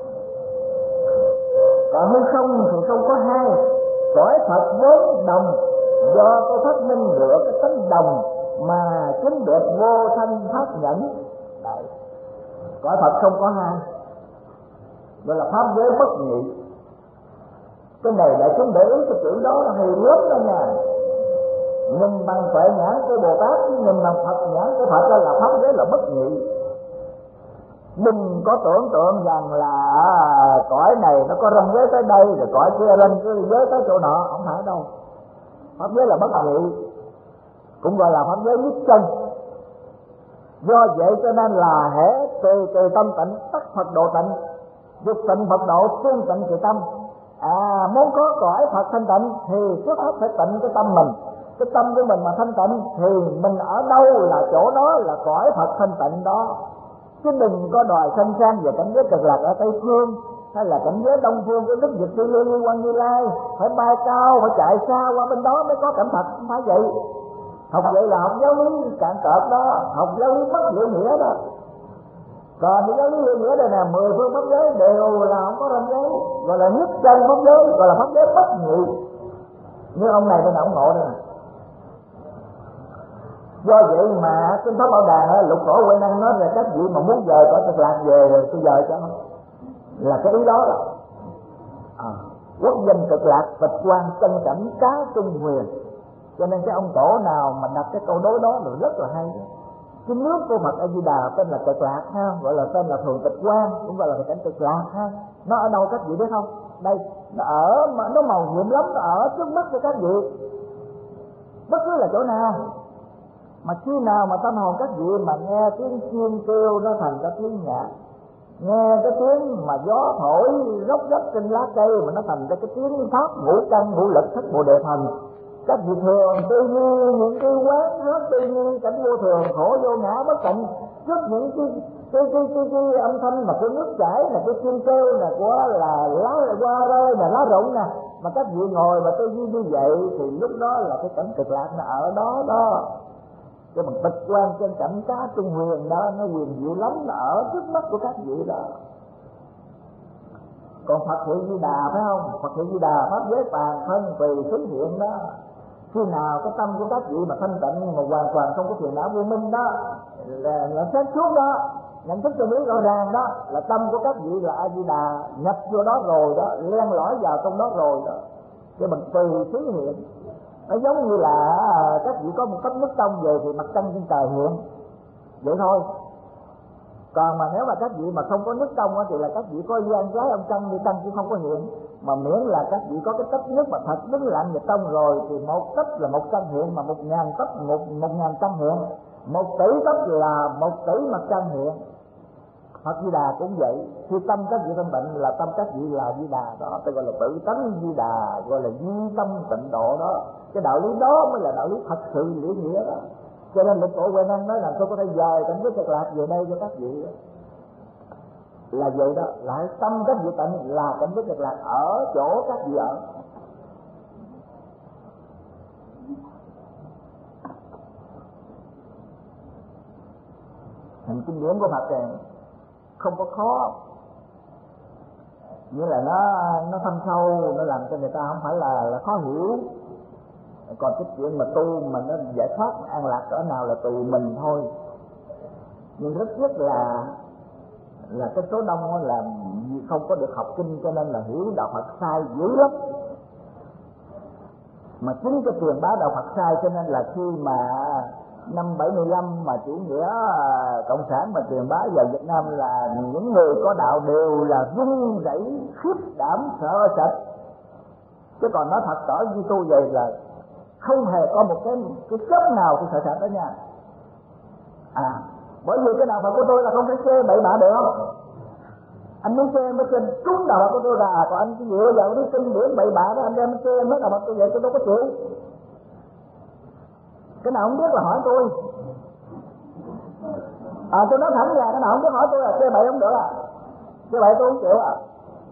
Còn hư không thì không có hai, cõi Phật vốn đồng, do tôi phát minh được cái tánh đồng mà chính được vô thanh pháp nhẫn. Đấy, cõi Phật không có hai, gọi là pháp giới bất nhị. Cái này đại chúng để ý cái chữ đó là hay lắm đó nha. Nhìn bằng tuệ nhãn của Bồ Tát, nhìn bằng Phật nhãn của Phật là pháp giới là bất nhị. Đừng có tưởng tượng rằng là cõi này nó có ranh giới tới đây, rồi cõi kia ranh giới tới chỗ nọ, không phải đâu. Pháp giới là bất nhị, cũng gọi là pháp giới nhất chân. Do vậy cho nên là hễ từ tâm tịnh tắc Phật độ tịnh, dục tịnh Phật độ, chuyên tịnh trì tâm. Muốn có cõi Phật thanh tịnh thì trước hết phải tịnh cái tâm mình. Cái tâm của mình mà thanh tịnh thì mình ở đâu là chỗ đó là cõi Phật thanh tịnh đó. Chứ đừng có đòi sanh sang về cảnh giới cực lạc ở Tây Phương, hay là cảnh giới Đông Phương của Đức Dịch Sư Liên Quan Như Lai, phải bay cao, phải chạy xa qua bên đó mới có cảnh Phật, không phải vậy. Học vậy là học giáo lý cạn cợt đó, học giáo lý mất lễ nghĩa đó. Còn thì giáo lý lễ nghĩa đây nè, 10 phương pháp giới đều là không có ranh giới, gọi là nhất chân pháp giới, gọi là pháp giới bất nhị. Như ông này bên ông ngộ đây nè. Do vậy mà Kinh Pháp Bảo Đàn Lục Tổ Huệ Năng nói là các vị mà muốn dời cõi cực lạc về rồi tôi dời cho nó, là cái ý đó là quốc danh cực lạc Phật quan chân cảnh cá trung huyền. Cho nên cái ông tổ nào mà đặt cái câu đối đó là rất là hay đó. Cái nước của Phật A Di Đà tên là cực lạc ha, gọi là tên là thường tịch quan, cũng gọi là cảnh cực lạc ha. Nó ở đâu các vị biết không? Đây, nó ở mà nó màu nhiệm lắm, nó ở trước mắt của các vị. Bất cứ là chỗ nào mà khi nào mà tâm hồn các vị mà nghe tiếng chim kêu nó thành cái tiếng nhạc, nghe cái tiếng mà gió thổi róc rách trên lá cây mà nó thành cái tiếng pháp ngũ căn ngũ lực thất bồ đề thần. Các vị thường tư duy những cái quán hết, tư duy cảnh vô thường khổ vô ngã bất tịnh, trước những cái âm thanh mà của nước chảy là cái chim kêu là của là lá hoa rơi là lá rụng nè, mà các vị ngồi mà tư duy như vậy thì lúc đó là cái cảnh cực lạc nó ở đó đó. Cái bằng tịch quan trên cảnh cá trung huyền đó, nó huyền diệu lắm, nó ở trước mắt của các vị đó. Còn Phật Thị Di Đà phải không? Phật Thị Di Đà pháp giới toàn thân tùy xuất hiện đó. Khi nào cái tâm của các vị mà thanh tịnh mà hoàn toàn không có phiền não vô minh đó, là sáng suốt đó, nhận thức cho biết rõ ràng đó, là tâm của các vị là A Di Đà nhập vô đó rồi đó, len lỏi vào trong đó rồi đó. Cho mình tùy xuất hiện. Nó giống như là các vị có một tách nước trong về thì mặt trăng trên trời hiện vậy thôi. Còn mà nếu mà các vị mà không có nước trong thì là các vị có gian trái ông trăng thì trăng cũng không có hiện. Mà miễn là các vị có cái tách nước mà thật đứng lặng vào trong rồi thì một tách là một trăng hiện, mà 1.000 tách 1.000 trăng hiện, 1 tỷ tách là 1 tỷ mặt trăng hiện. Phật Di Đà cũng vậy, khi tâm các vị tâm bệnh là tâm các vị là Di Đà đó, tôi gọi là tự tánh Di Đà, gọi là duy tâm tịnh độ đó. Cái đạo lý đó mới là đạo lý thật sự lý nghĩa đó. Cho nên Lục Tổ Huệ Năng nói là tôi có thể dời cảnh giới cực lạc về đây cho các vị đó. Là vậy đó, lại tâm các vị tịnh là cảnh giới cực lạc ở chỗ các vị ở. Thành kinh điển của Phật này không có khó, nghĩa là nó thâm sâu, nó làm cho người ta không phải là khó hiểu. Còn cái chuyện mà tu mà nó giải thoát an lạc cỡ nào là tùy mình thôi. Nhưng rất nhất là cái số đông là không có được học kinh cho nên là hiểu đạo Phật sai dữ lắm. Mà chính cái truyền bá đạo Phật sai cho nên là khi mà năm 75 mà chủ nghĩa cộng sản mà truyền bá vào Việt Nam là những người có đạo đều là run rẩy khiếp đảm sợ sệt. Chứ còn nói thật tỏ như tu vậy là không hề có một cái chớp nào tôi sợ sệt đó nha. Bởi vì cái đạo Phật của tôi là không thể chê bậy bạ được. Anh muốn chê mới chê trúng đạo Phật của tôi là, còn anh dựa vào cái kinh điển bậy bạ đó anh đem chê mấy đạo Phật tôi vậy tôi đâu có chịu. Cái nào không biết là hỏi tôi. Tôi nói thẳng là cái nào không biết hỏi tôi là chê bậy không được à. Chê bậy tôi không chịu à.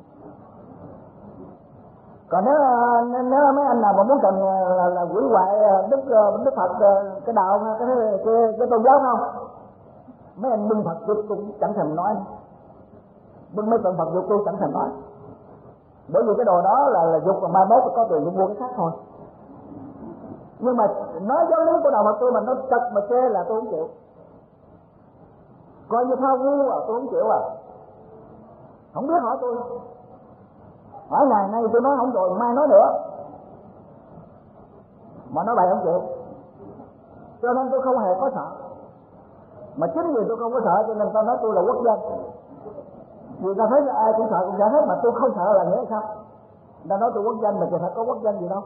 Còn nếu mấy anh nào mà muốn cần là hủy hoại Đức Phật cái đạo cái tôn giáo không, mấy anh bưng Phật dục tôi cũng chẳng thèm nói, bưng mấy tượng Phật dục tôi chẳng thèm nói, bởi vì cái đồ đó là dục, còn mai mốt có tiền tôi mua cái khác thôi. Nhưng mà nói giáo lý của đạo Phật tôi mà nó trật mà chê là tôi không chịu, coi như thao ngu tôi không chịu à. Không biết hỏi tôi. Hỏi ngày nay tôi nói không rồi, mai nói nữa, mà nói bậy không chịu. Cho nên tôi không hề có sợ. Mà chính vì tôi không có sợ cho nên ta nói tôi là quốc dân. Vì ta thấy là ai cũng sợ cũng sợ hết, mà tôi không sợ là nghĩa sao? Ta nói tôi quốc dân mà thì phải có quốc dân gì đâu.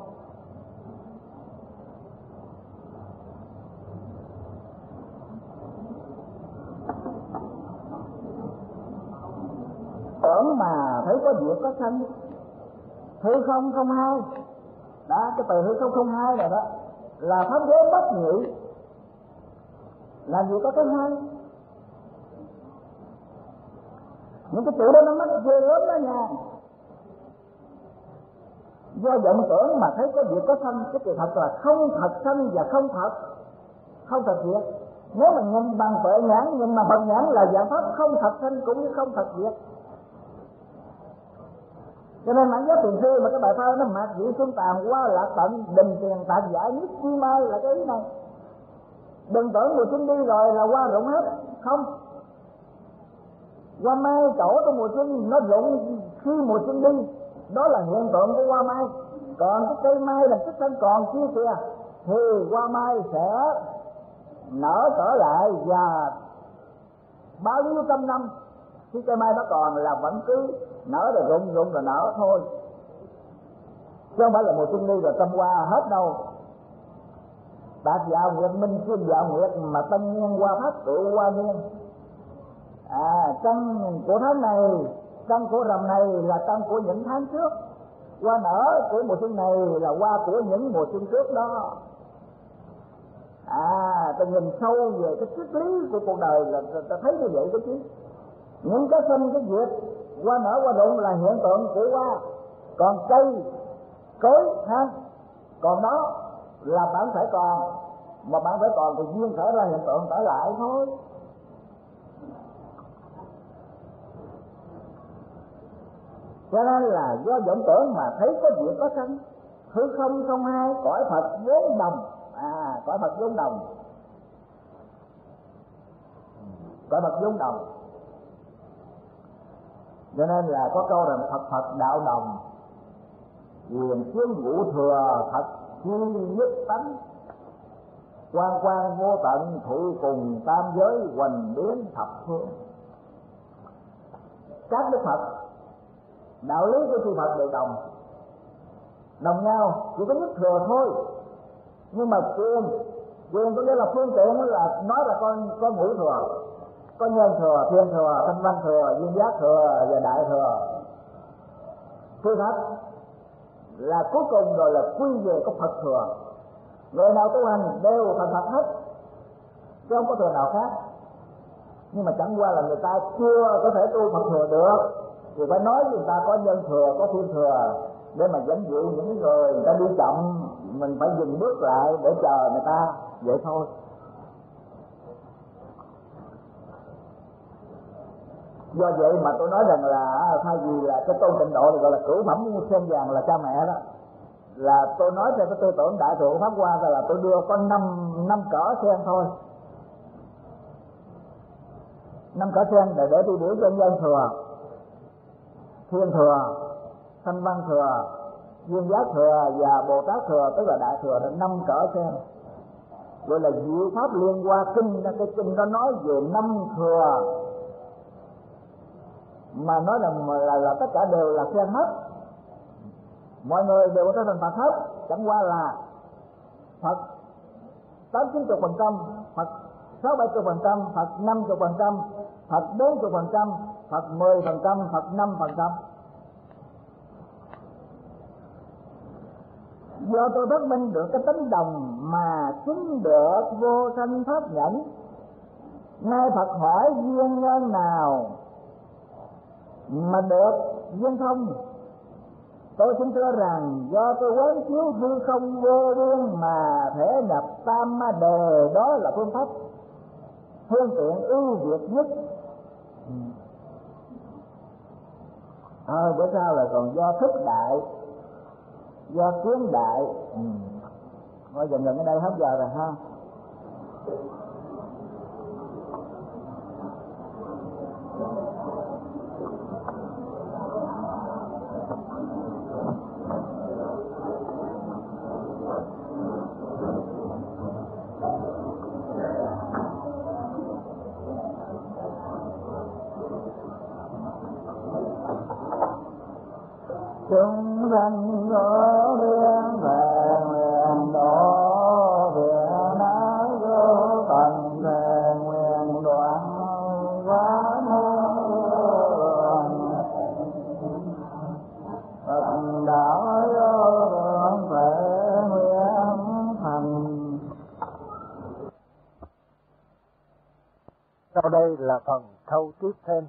Tưởng mà thấy có việc có sanh, hư không không hai đó, cái từ hư không không hai này đó là pháp giới bất nhị, làm gì có cái hai. Những cái chữ đó nó mất ghê lắm đó nha. Do vọng tưởng mà thấy có việc có sanh, cái sự thật là không thật sanh và không thật diệt. Nếu mà nhìn bằng tuệ nhãn, nhưng mà bằng nhãn là dạng pháp không thật sanh cũng như không thật diệt. Cho nên mãn giác tiền sư mà cái bài thơ nó mạc dĩ xuân tàm qua lạc tận đình tiền tạc giải nhất chi mai là cái ý này. Đừng tưởng mùa xuân đi rồi là hoa rụng hết, không. Hoa mai chỗ trong mùa xuân nó rụng khi mùa xuân đi, đó là hiện tượng của hoa mai. Còn cái cây mai là tích xanh còn kia kìa thì hoa mai sẽ nở trở lại và bao nhiêu trăm năm khi cây mai nó còn là vẫn cứ nở rồi rụng rồi nở thôi, chứ không phải là mùa xuân đi rồi trăm hoa hết đâu. Bạc dạo nguyệt minh xuyên dạo nguyệt mà tân niên hoa pháp tự hoa niên. Trăng của tháng này, trăng của rằm này là trăng của những tháng trước. Hoa nở của mùa xuân này là hoa của những mùa xuân trước đó. Ta nhìn sâu về cái triết lý của cuộc đời là ta thấy như vậy đó chứ. Những cái sinh cái diệt, hoa nở hoa rụng là hiện tượng của hoa. Còn cây, cối, ha, còn đó là bạn phải còn. Mà bạn phải còn thì duyên khởi ra hiện tượng trở lại thôi. Cho nên là do vọng tưởng mà thấy có việc có sanh. Hư không không hai, cõi Phật vốn đồng. Cõi Phật vốn đồng. Cõi Phật vốn đồng. Cho nên là có câu rằng Phật đạo đồng, quyền chiến vũ thừa, Phật chi nhất tánh. Quan vô tận, thụ cùng tam giới, hoành biến thập phương. Các đức Phật, đạo lý của chư Phật đều đồng nhau, chỉ có nhất thừa thôi. Nhưng mà quyền có nghĩa là phương tiện, là nói là có ngũ thừa, có nhân thừa, thiên thừa, thanh văn thừa, duyên giác thừa và đại thừa. Thứ thật là cuối cùng rồi là quy về có Phật thừa. Người nào tu hành đều thành Phật hết, chứ không có thừa nào khác. Nhưng mà chẳng qua là người ta chưa có thể tu Phật thừa được, thì phải nói với người ta có nhân thừa, có thiên thừa, để mà dẫn dụ những người ta đi chậm, mình phải dừng bước lại để chờ người ta, vậy thôi. Do vậy mà tôi nói rằng là thay vì là cái tôn tịnh độ thì gọi là cửu phẩm sen vàng là cha mẹ đó, là tôi nói theo cái tư tưởng đại thừa pháp hoa là tôi đưa có năm cỡ sen thôi, 5 cỡ sen để tôi biểu cho nhân thừa, thiên thừa, thanh văn thừa, duyên giác thừa và Bồ Tát thừa, tức là đại thừa là 5 cỡ sen. Gọi là diệu pháp liên hoa kinh, cái kinh nó nói về 5 thừa, mà nói là tất cả đều là sen hết, mọi người đều có thể thành Phật hết, chẳng qua là Phật 80-90%, Phật 60-70%, Phật 50%, Phật 40%, Phật 10%, Phật 5%. Do tôi phát minh được cái tính đồng mà chứng được vô sanh pháp nhẫn. Nay Phật hỏi duyên nhân nào mà được duyên không? Tôi xin thưa rằng do tôi quán chiếu hư không vô biên mà thể nhập tam ma đề, đó là phương pháp phương tiện ưu việt nhất. Bữa sau là còn do thức đại, do kiến đại. Thôi dần dần ở đây hết giờ rồi ha. chúng sanh có biên về nguyện độ việc não vô tận về nguyện đoạn quá Phật đạo vô thượng về nguyện thành.
Sau đây là phần thâu tiếp thêm.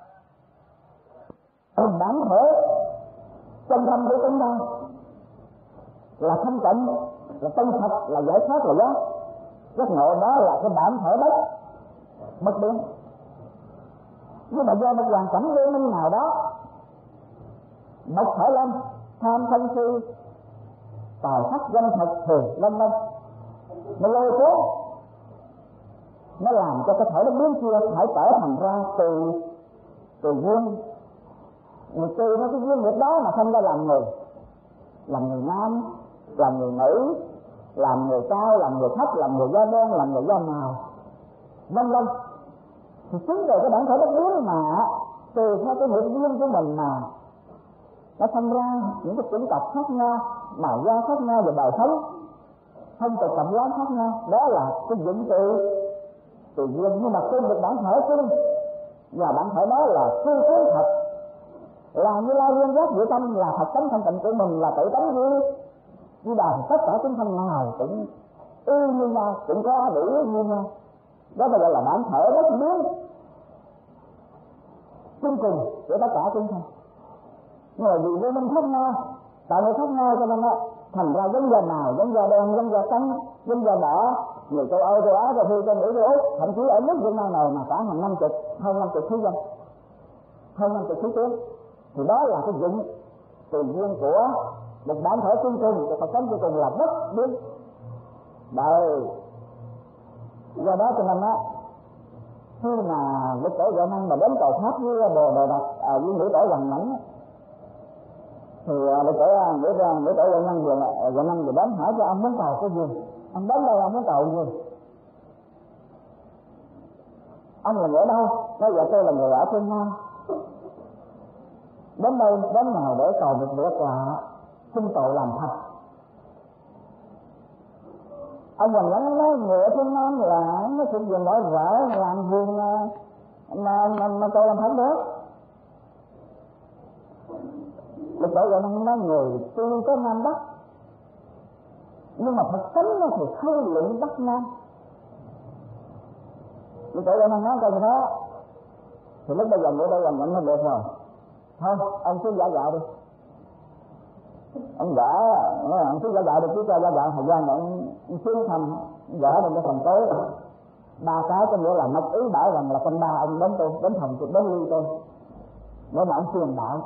Bản thể chân tâm của chúng ta là thanh tịnh, là chân thật, là giải thoát, là giác. Giác ngộ đó là cái bản thể bất biến. Nhưng mà do một hoàn cảnh vô minh nào đó, một thể lên tham sân si tài sắc danh thực thường vân vân, nó lôi cuốn, nó làm cho cái thể nó biến kia phải trở thành ra từ duyên. Người từ nó cái duyên nghiệp đó mà sinh ra làm người nam, làm người nữ, làm người cao, làm người thấp, làm người da đen, làm người da màu, vân vân. Thì chính từ cái bản thể bất biến mà từ theo cái nghiệp duyên của mình mà nó sinh ra những cái chủng tộc khác nhau, màu da khác nhau và đời sống phong tục tập quán khác nhau. Đó là cái dụng từ duyên. Nhưng mà trên được bản thể chung, và bản thể đó là cư kiến thật, là Như Lai Nguyên Giác Diệu Tâm, là thật tánh thanh tịnh của mình, là tự tánh như đà. Tất cả chúng sanh nào cũng y như nhau, cũng có đủ như nhau. Đó gọi là bản thể bất biến chung cùng của tất cả chúng sanh. Nhưng mà vì vô minh khác nhau, tại người khác nhau cho nên nó thành ra giống da nào, giống da đen, giống da trắng, giống da đỏ. Người châu Âu, châu Á, châu Phi, châu Mỹ, châu Úc, thậm chí ở nước Việt Nam này mà cả hàng 50, hơn 50 thứ dân, hơn 50 thứ tiếng. Thì đó là cái dụng từ duyên của một bản thể chung chung, của Phật tánh cuối cùng là bất biến đời. Do đó cho nên á, khi mà Đức Tổ Huệ Năng mà đến cầu tháp với Bồ Đạt với Nữ Tổ Hoàng Mãnh, thì Đức Tổ Huệ Năng vừa đến hỏi cho ông muốn cầu cái gì. Ông đến đây ông muốn cầu gì? Ông là người ở đâu? Nói dạ tôi là người ở Phương Nam. Đến đây đến nào để cầu một bữa quà xin tội làm thật. Ông Hoàng Mãnh nói người ở Phương Nam là nó sự dùng nói vợ làm vườn mà tôi làm thật được. Đức Tổ Huệ Năng nói người tuy có Nam Bắc, nhưng mà Phật tánh nó thì không luận Bắc Nam. Đức Tổ Huệ Năng nói câu như thế, thì lúc bây giờ người đây làm nhận nó được rồi. Thôi ông cứ giả dạo đi. Ông cứ giả dạo đi, cứ cho giả dạo thời gian ông xuống thăm giả lên cái phòng tối. 3 cái có nghĩa là mất ý bảo rằng là con 3 ông đến tôi, đến phòng tôi, đến ly tôi, để mà ông truyền đạo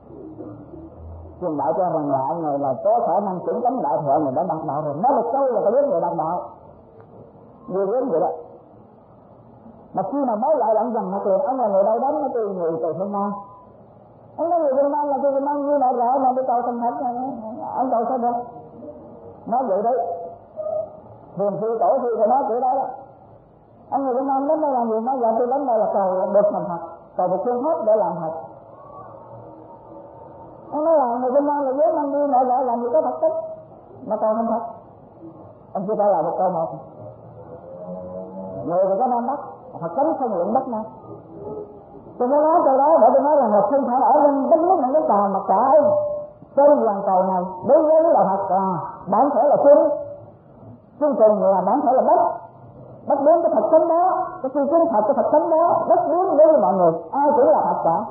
cho rằng là ông này là có khả năng chỉnh chánh đạo, thì ông này đã đạt đạo rồi. Nói một câu là ta biết người đạt đạo, người biết vậy đó. Mà khi mà nói lại là ông rằng ông là người đâu đến, nó tôi người từ Phương Nam. Ông nói người Việt Nam là người Việt Nam như này rồi mà đi cầu thành thánh, ông cầu sao được? Nói vậy đấy. Thường sư tổ sư thì nói kiểu đó đó. Ông người Việt Nam đến đây làm gì? Nói giờ tôi đến đây là cầu được thành thật, cầu một phương pháp để làm thật. Ông nói là người Việt Nam là giới năng đi nội lại làm gì có Phật tính mà cầu thành thật. Ông chưa trả lời một câu một. Người thì có Nam Bắc, Phật tính không luận Bắc Nam. Tôi mới nói câu đó để tôi nói rằng là không phải ở bên đất nước này nó cầu mà cả trên hoàn cầu này đối với là Phật là bản thể là chung cùng là bản thể là bất biến cái Phật tính đó, cái suy chứng thật cái Phật tính đó bất biến đối với mọi người, ai cũng là Phật cả.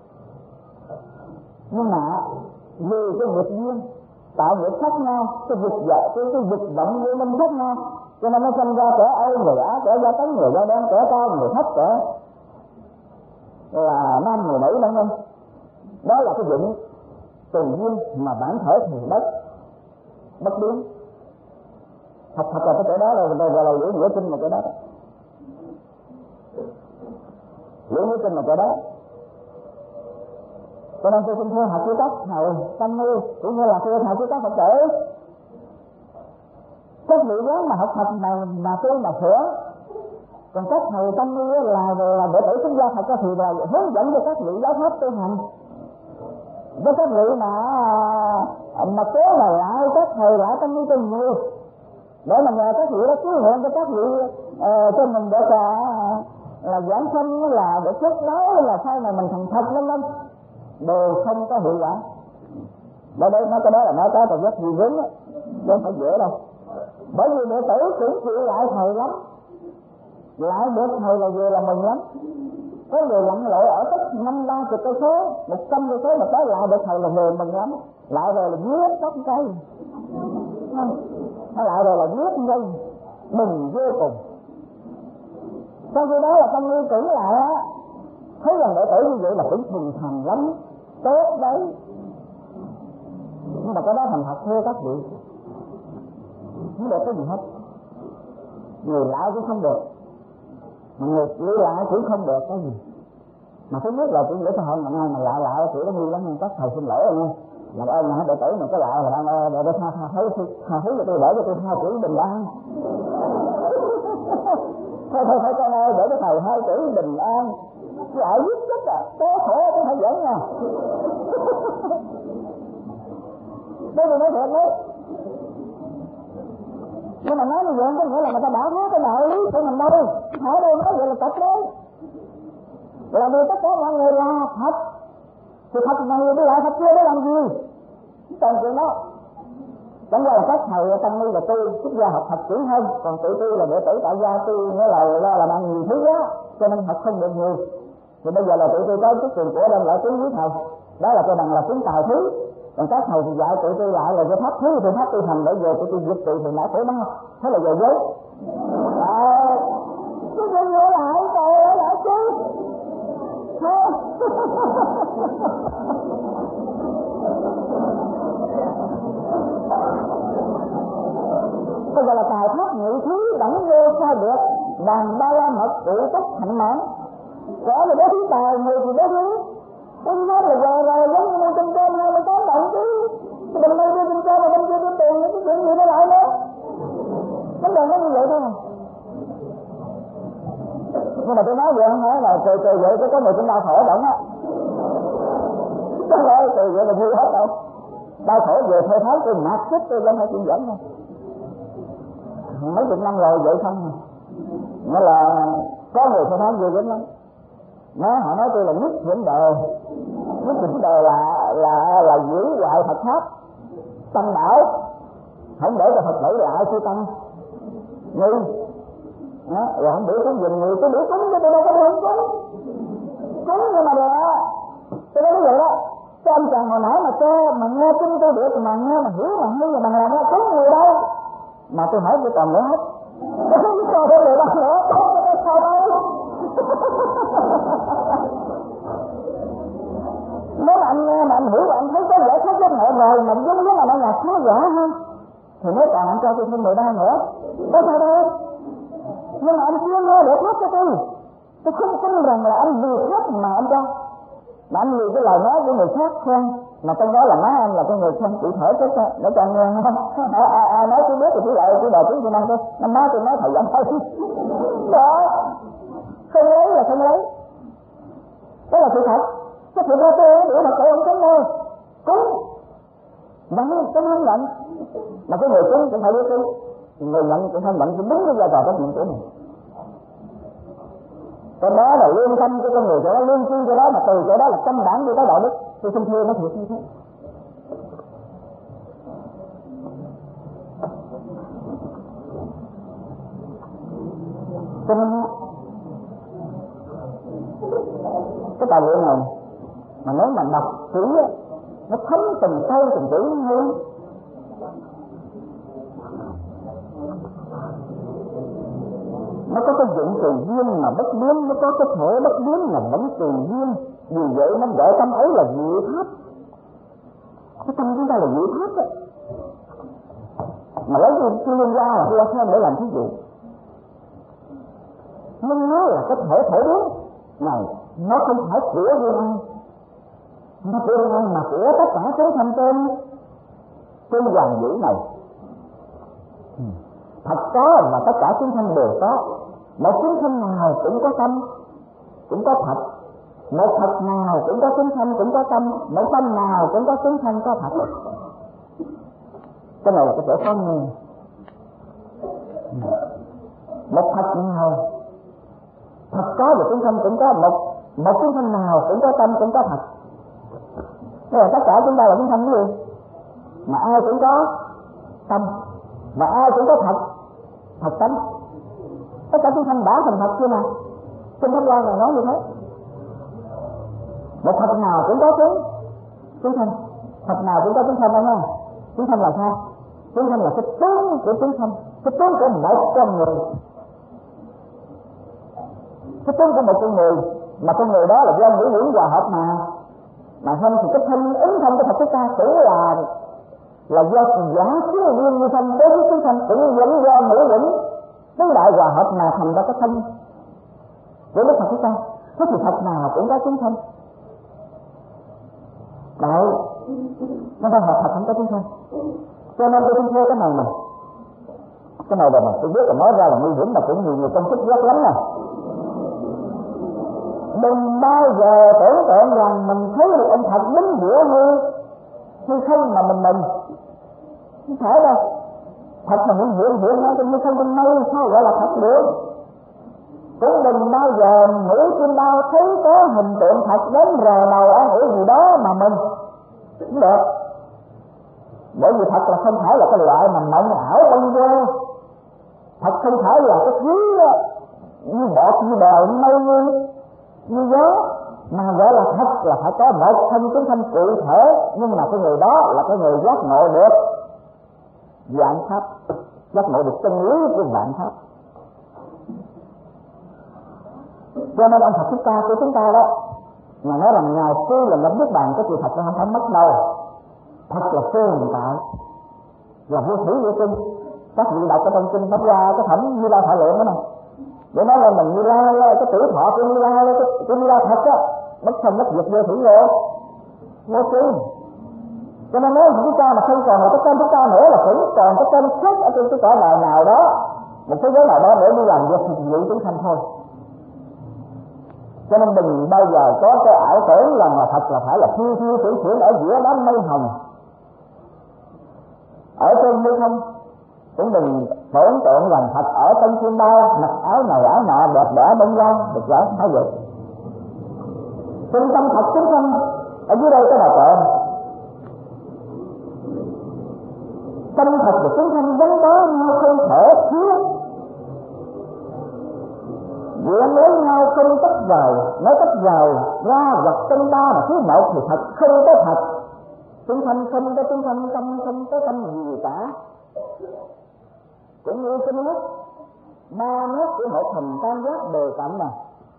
Nhưng mà vì cái nghiệp duyên tạo nghiệp khác nhau, cái việc vọng vô minh khác nhau, cho nên nó sinh ra kẻ Âu, người Á, kẻ da trắng, người da đen, kẻ cao, người thấp, kẻ là nam, người nữ vân vân. Đó là cái dụng từ duyên mà bản thể thì bất biến. Thật là cái chỗ đó là Liễu Nghĩa Kinh là chỗ đó. Liễu Nghĩa Kinh là chỗ đó. Cho nên tôi xin thưa học với các thầy tăng ni cũng như là thưa thầy với các Phật tử, các vị quán mà học Phật mà tu mà sửa, còn các thầy tăng ni là đệ tử xuất gia Phật thì là hướng dẫn cho các vị giáo pháp tu hành. với các vị mà kế là lại các thầy lại tâm lý tình nhiều để mà nhờ các vị đó cứu nguyện cho các vị cho mình được là giảng sanh, là để thuyết nói, là sau này mình thành thật lắm đều không có hiệu quả. Đó đấy, nói cái đó là nói cái còn rất gì vướng á, chứ không phải dễ đâu. Bởi vì đệ tử cũng chịu lại thầy lắm, lại được thầy là về là mừng lắm. Có người lặn lội ở tất 50-30 cây số, 100 cây số mà tới lại được thầy là về mừng lắm. Lại rồi là viết tóc cây, nó lại rồi là viết ngay mừng vô cùng. Trong khi đó là tâm lý tưởng lại á, thấy rằng đệ tử như vậy là cũng thuần thành lắm, tốt đấy. Nhưng mà cái đó thành thật thưa các vị, không được cái gì hết. Người lại cũng không được, mà người chịu lại cũng không được cái gì. Mà thứ nhất là chuyện để xã hội mà ai mà lại kiểu đó nguy lắm, nhưng các thầy xin lỗi rồi nha. Làm ơn mà đệ tử mà có lại là đang để tha thứ cho tôi, để cho tôi tha chữ bình an. Thôi con ơi, để cái thầy hai chữ bình an, chứ ai giết chết có khổ cũng phải dẫn nha. Đây tôi nói thiệt đấy. Nhưng mà nói như vậy có nghĩa là người ta bảo hết cái đạo lý của mình đâu. Hỏi đây nói vậy là tập đấy. Là vì tất cả mọi người là thật. Thì thật mà người đi lại thật chưa để làm gì? Còn chuyện đó chẳng qua là các thầy tăng ni là tôi xuất gia học thật chữ hơn, còn tự tôi là đệ tử tại gia tôi nghĩa là làm ăn nhiều thứ quá, cho nên học không được nhiều. Thì bây giờ là tự tôi có chút tiền của đem lại tiếng với thầy, đó là tôi bằng là tiếng tài thứ. Còn các thầy thì dạy tự tôi lại là cái pháp thứ thì pháp tôi thành để về tự tôi giật tự thì nãy khổ đó, thế là về giới. Tôi phải nhớ lại trời lại chứ. Bây giờ là tài pháp nhị thứ đẳng vô sao được, đàn ba la mật cụ tất hạnh mãn. Có là đế thứ tài, người thì đế thứ. Tôi nói là giờ rồi giống như trong cơm 28 đồng chứ. Thì mình đây đưa trong cơm mà bên kia đưa tiền, cái chuyện gì nó lại nữa. Vấn đề nó như vậy thôi. Nhưng mà tôi nói vậy không nói là trời vậy có người cũng đau khổ động á. Không phải trời vậy là vui hết đâu. Đau khổ về thôi tháo tôi nạt chết tôi lên hay chuyện dẫn thôi. Mấy chục năm rồi vậy không à. Nghĩa là có người thôi tháo vui lắm lắm. Họ nói tôi là nhất vấn đề. Nhất vấn đề là giữ hoại Phật pháp tâm bảo, không để cho Phật tử lại sư tăng nghi. Rồi không biểu cúng dùm người, tôi biểu cúng chứ tôi đâu có biểu cúng. Cúng nhưng mà được. Tôi nói như vậy đó. Cái ông chàng hồi nãy mà nghe kinh tôi được mà nghe mà hiểu mà hay mà bằng làm ra cúng người đâu. Mà tôi hỏi tôi còn nữa hết. Tôi không biết còn thêm người đâu nữa, tốt cho tôi sao đâu. Nếu mà anh nghe mà anh hiểu và anh thấy có lẽ khác với mẹ rồi mà giống như là nó là khá giả hơn thì nếu còn anh cho tôi thêm 13 nữa có sao đâu. Nhưng mà anh chưa nghe để thoát cho tôi không tin rằng là anh vì khác mà anh cho, mà anh vì cái lời nói của người khác khen, mà trong đó là nói anh là con người khen cụ thể chứ để cho anh nghe không. Ai nói tôi biết thì tôi lại tôi đòi tiếng tôi năng thôi, năm nay tôi nói thầy giảng thôi. Đó không lấy là không lấy, đó là sự thật. Cái sự ra tôi đuổi là tôi không có đâu cúng nhận cái không nhận, mà cái người cúng cũng phải biết cúng, người nhận cũng phải nhận cũng đúng cái vai trò trách nhiệm của mình. Cái đó là lương tâm của con người, cho đó lương chi cho đó, mà từ chỗ đó là căn bản của cái đạo đức. Tôi không thưa nó thiệt như thế. Cho nên cái tài liệu này mà nếu mà đọc kỹ nó thấm từng câu từng chữ hơn. Nó có cái dụng từ duyên mà bất biến, nó có cái thể bất biến là vẫn từ duyên. Vì vậy nó gọi tâm ấy là diệu pháp. Cái tâm chúng ta là diệu pháp đó. Mà lấy cái liên ra là tôi xem để làm thí dụ. Nhưng nó là cái thể thể biến này, nó không phải của riêng ai, nó của riêng ai mà của tất cả chúng sanh trên hoàng vũ này. Thật có mà tất cả chúng sanh đều có, một chúng sanh nào cũng có tâm, cũng có thật, Một thật nào cũng có chúng sanh, cũng có tâm. Một tâm nào cũng có chúng sanh, có thật. Cái này là cái chỗ khó nghe. Một thật nào thật có, và chúng sanh cũng có. Một chúng sanh nào cũng có tâm, cũng có thật. Thế là tất cả chúng ta là chúng sanh cái gì? Mà ai cũng có tâm, và ai cũng có thật tánh. Tất cả chúng sanh đã thành thật chưa nào? Trên Pháp Hoa này nói như thế. Một thật nào cũng có chúng sanh. Thật nào cũng có chúng sanh đó nha. Chúng sanh là sao? Chúng sanh là cái tướng của chúng sanh, cái tướng của một con người. Cái tướng của một con người, mà con người đó là do ngũ uẩn hòa hợp mà không thì cái thân ứng thân của Phật chúng ta cũng là do giả thiên nhiên như sanh đối với chúng sanh, cũng vẫn do ngũ uẩn tứ đại hòa hợp mà thành ra cái thân của Đức Phật chúng ta. Thế thì Phật nào cũng có chúng sanh. Đấy, nó đang hợp thật không có chúng sanh. Cho nên tôi xin thưa cái này mà tôi biết là nói ra là nguy hiểm, mà cũng nhiều người công kích rất lắm nè. Đừng bao giờ tưởng tượng rằng mình thấy được ông Phật đứng giữa hư không mà mình không phải đâu. Thật mà những hiện nó trong hư không bên mây sao gọi là thật được. Cũng đừng bao giờ nghĩ trên bao thấy có hình tượng thật đến rờ nào ở hữu gì đó mà mình cũng được. Bởi vì thật là không phải là cái loại mà mộng ảo bông vơ. Thật không phải là cái thứ như bọt, như bèo, như mây, như gió, mà gọi là thật là phải có một thân chúng sanh cụ thể. Nhưng mà cái người đó là cái người giác ngộ được vạn pháp, giác ngộ được chân lý của vạn pháp. Cho nên ông Phật của chúng ta đó, mà nói rằng Ngài sư là lập Niết Bàn, cái sự thật nó không phải mất đâu. Thật là tồn tại, là vô thủy vô sinh. Các vị đọc trong kinh Pháp Hoa, cái phẩm Như Lai Thọ Lượng đó này, để nói là mình Như Lai, cái tuổi thọ của Như Lai, cái Như Lai thật á, bất sanh bất diệt vô thủy vô sinh. Cho nên nói chúng ta mà không còn một cái tên chúng ta nữa là cũng còn cái tên khác ở trên cái cõi đời nào đó, một thế giới nào đó để đi làm việc phục vụ chúng sanh thôi. Cho nên đừng bao giờ có cái ảo tưởng là mà thật là phải là phiêu phiêu ở giữa đám mây hồng ở trên hư không. Cũng đừng tưởng tượng rằng thật ở trong thiên đao, mặc áo này áo nọ đẹp đẽ bên nhau được giải thái vậy. Trung tâm thật chúng sanh ở dưới đây cái là trộn. Tâm thật của chúng sanh giống đó nhau không thể thiếu. Diện với nhau không tách rời, nói tách rời ra vật trong ta mà thứ một thì thật không có thật. Chúng sanh không có chúng sanh, tâm không có tâm gì cả. Cũng như cái nước, ba nước của một hình tam giác đều cạnh nè.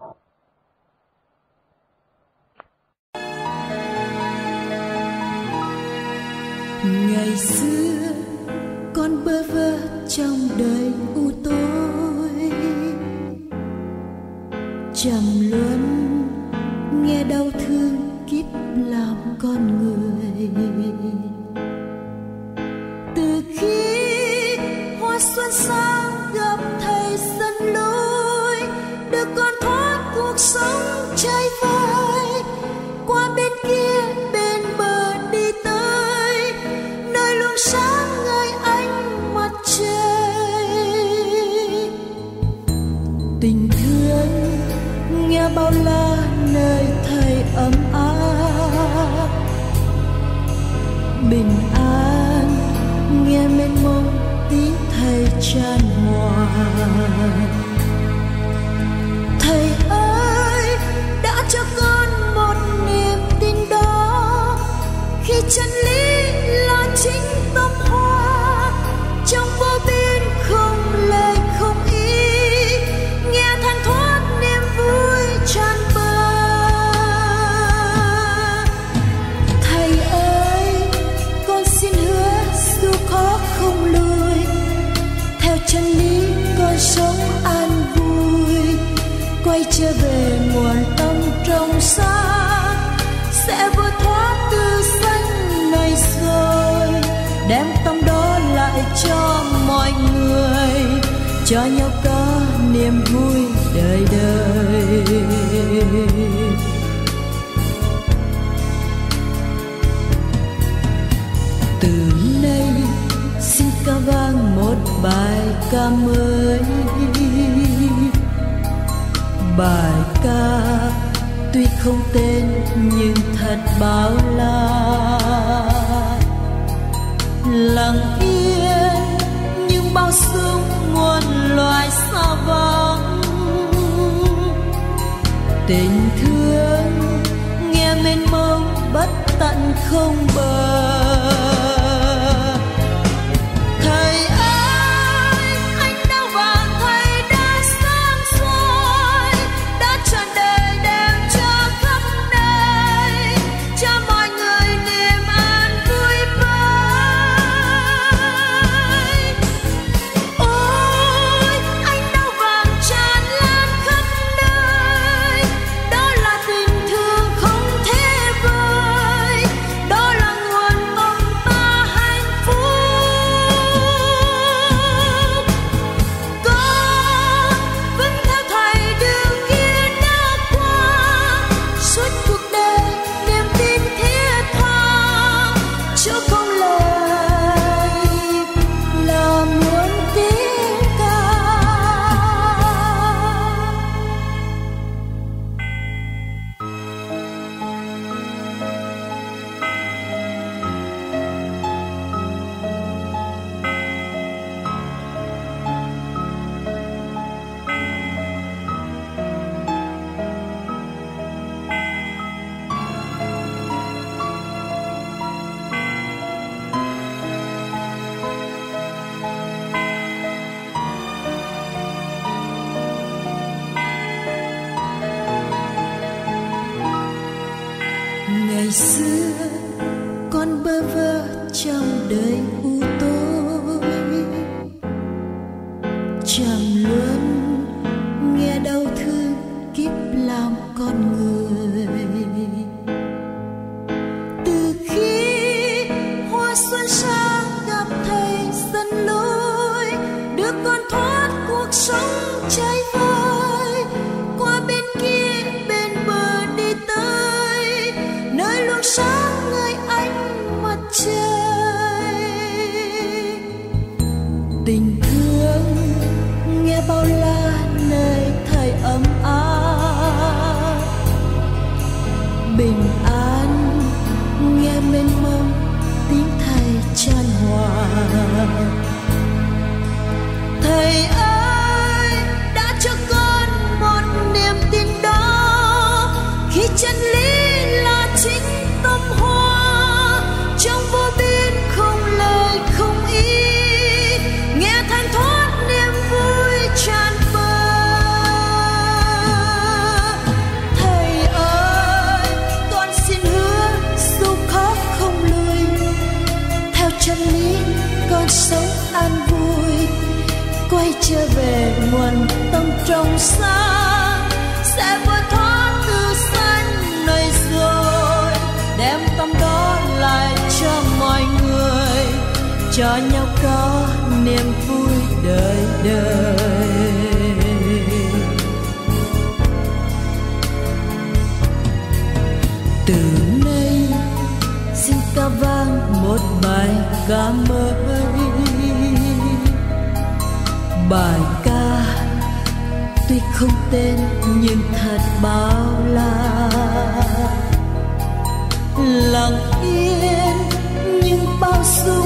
Ngày xưa con bơ vơ trong đời u tối, trầm luân nghe đau thương kiếp làm con người. Từ khi hoa xuân sang gặp thầy dẫn lối, được con thoát cuộc sống trai vơi, qua bên kia bên bờ đi tới nơi luôn sáng ngời ánh mặt trời. Tình thương nghe bao la nơi thầy ấm áp, bình an nghe mênh mông tiếng thầy chan hòa. Thầy ơi đã cho con một niềm tin đó, khi chân lý là chính tâm hoa, trong vô biên không lời không ý, nghe thanh thoát niềm vui tràn bờ. Thầy ơi con xin hứa dù khó không lùi, theo chân lý con sống an vui, quay trở về nguồn tâm trong sáng, sẽ vượt thoát từ sanh này rồi, đem tâm đó lại cho mọi người, cho nhau có niềm vui đời đời. Bài ca tuy không tên nhưng thật bao la, lặng yên nhưng bao sương muôn loài xa vắng. Tình thương nghe mênh mông bất tận không bờ. Ngày xưa con bơ vơ trong đời u tối, chẳng luôn nghe đau thương kiếp làm con người. Từ khi hoa xuân sang gặp thầy dẫn lối, đưa con thoát cuộc sống cháy vơi, qua bên kia bên bờ đi tới nơi luôn sáng ngời ánh mặt trời. Tình thương nghe bao la nơi thầy ấm áp, bình an nghe mênh mông tiếng thầy chan hòa. Thầy ơi đã cho con một niềm tin đó, khi chân lý là chính tâm hoa, trong vô biên không lời không ý, nghe thanh thoát niềm vui tràn bờ. Thầy ơi con xin hứa dù khó không lùi, theo chân lý con sống an vui, quay trở về nguồn tâm trong sáng, sẽ vượt thoát từ sanh nơi rồi, đem tâm đó lại cho mọi người, cho nhau có niềm vui đời đời. Từ nay xin ca vang một bài ca mới, bài ca tuy không tên nhưng thật bao la, lặng yên nhưng bao dung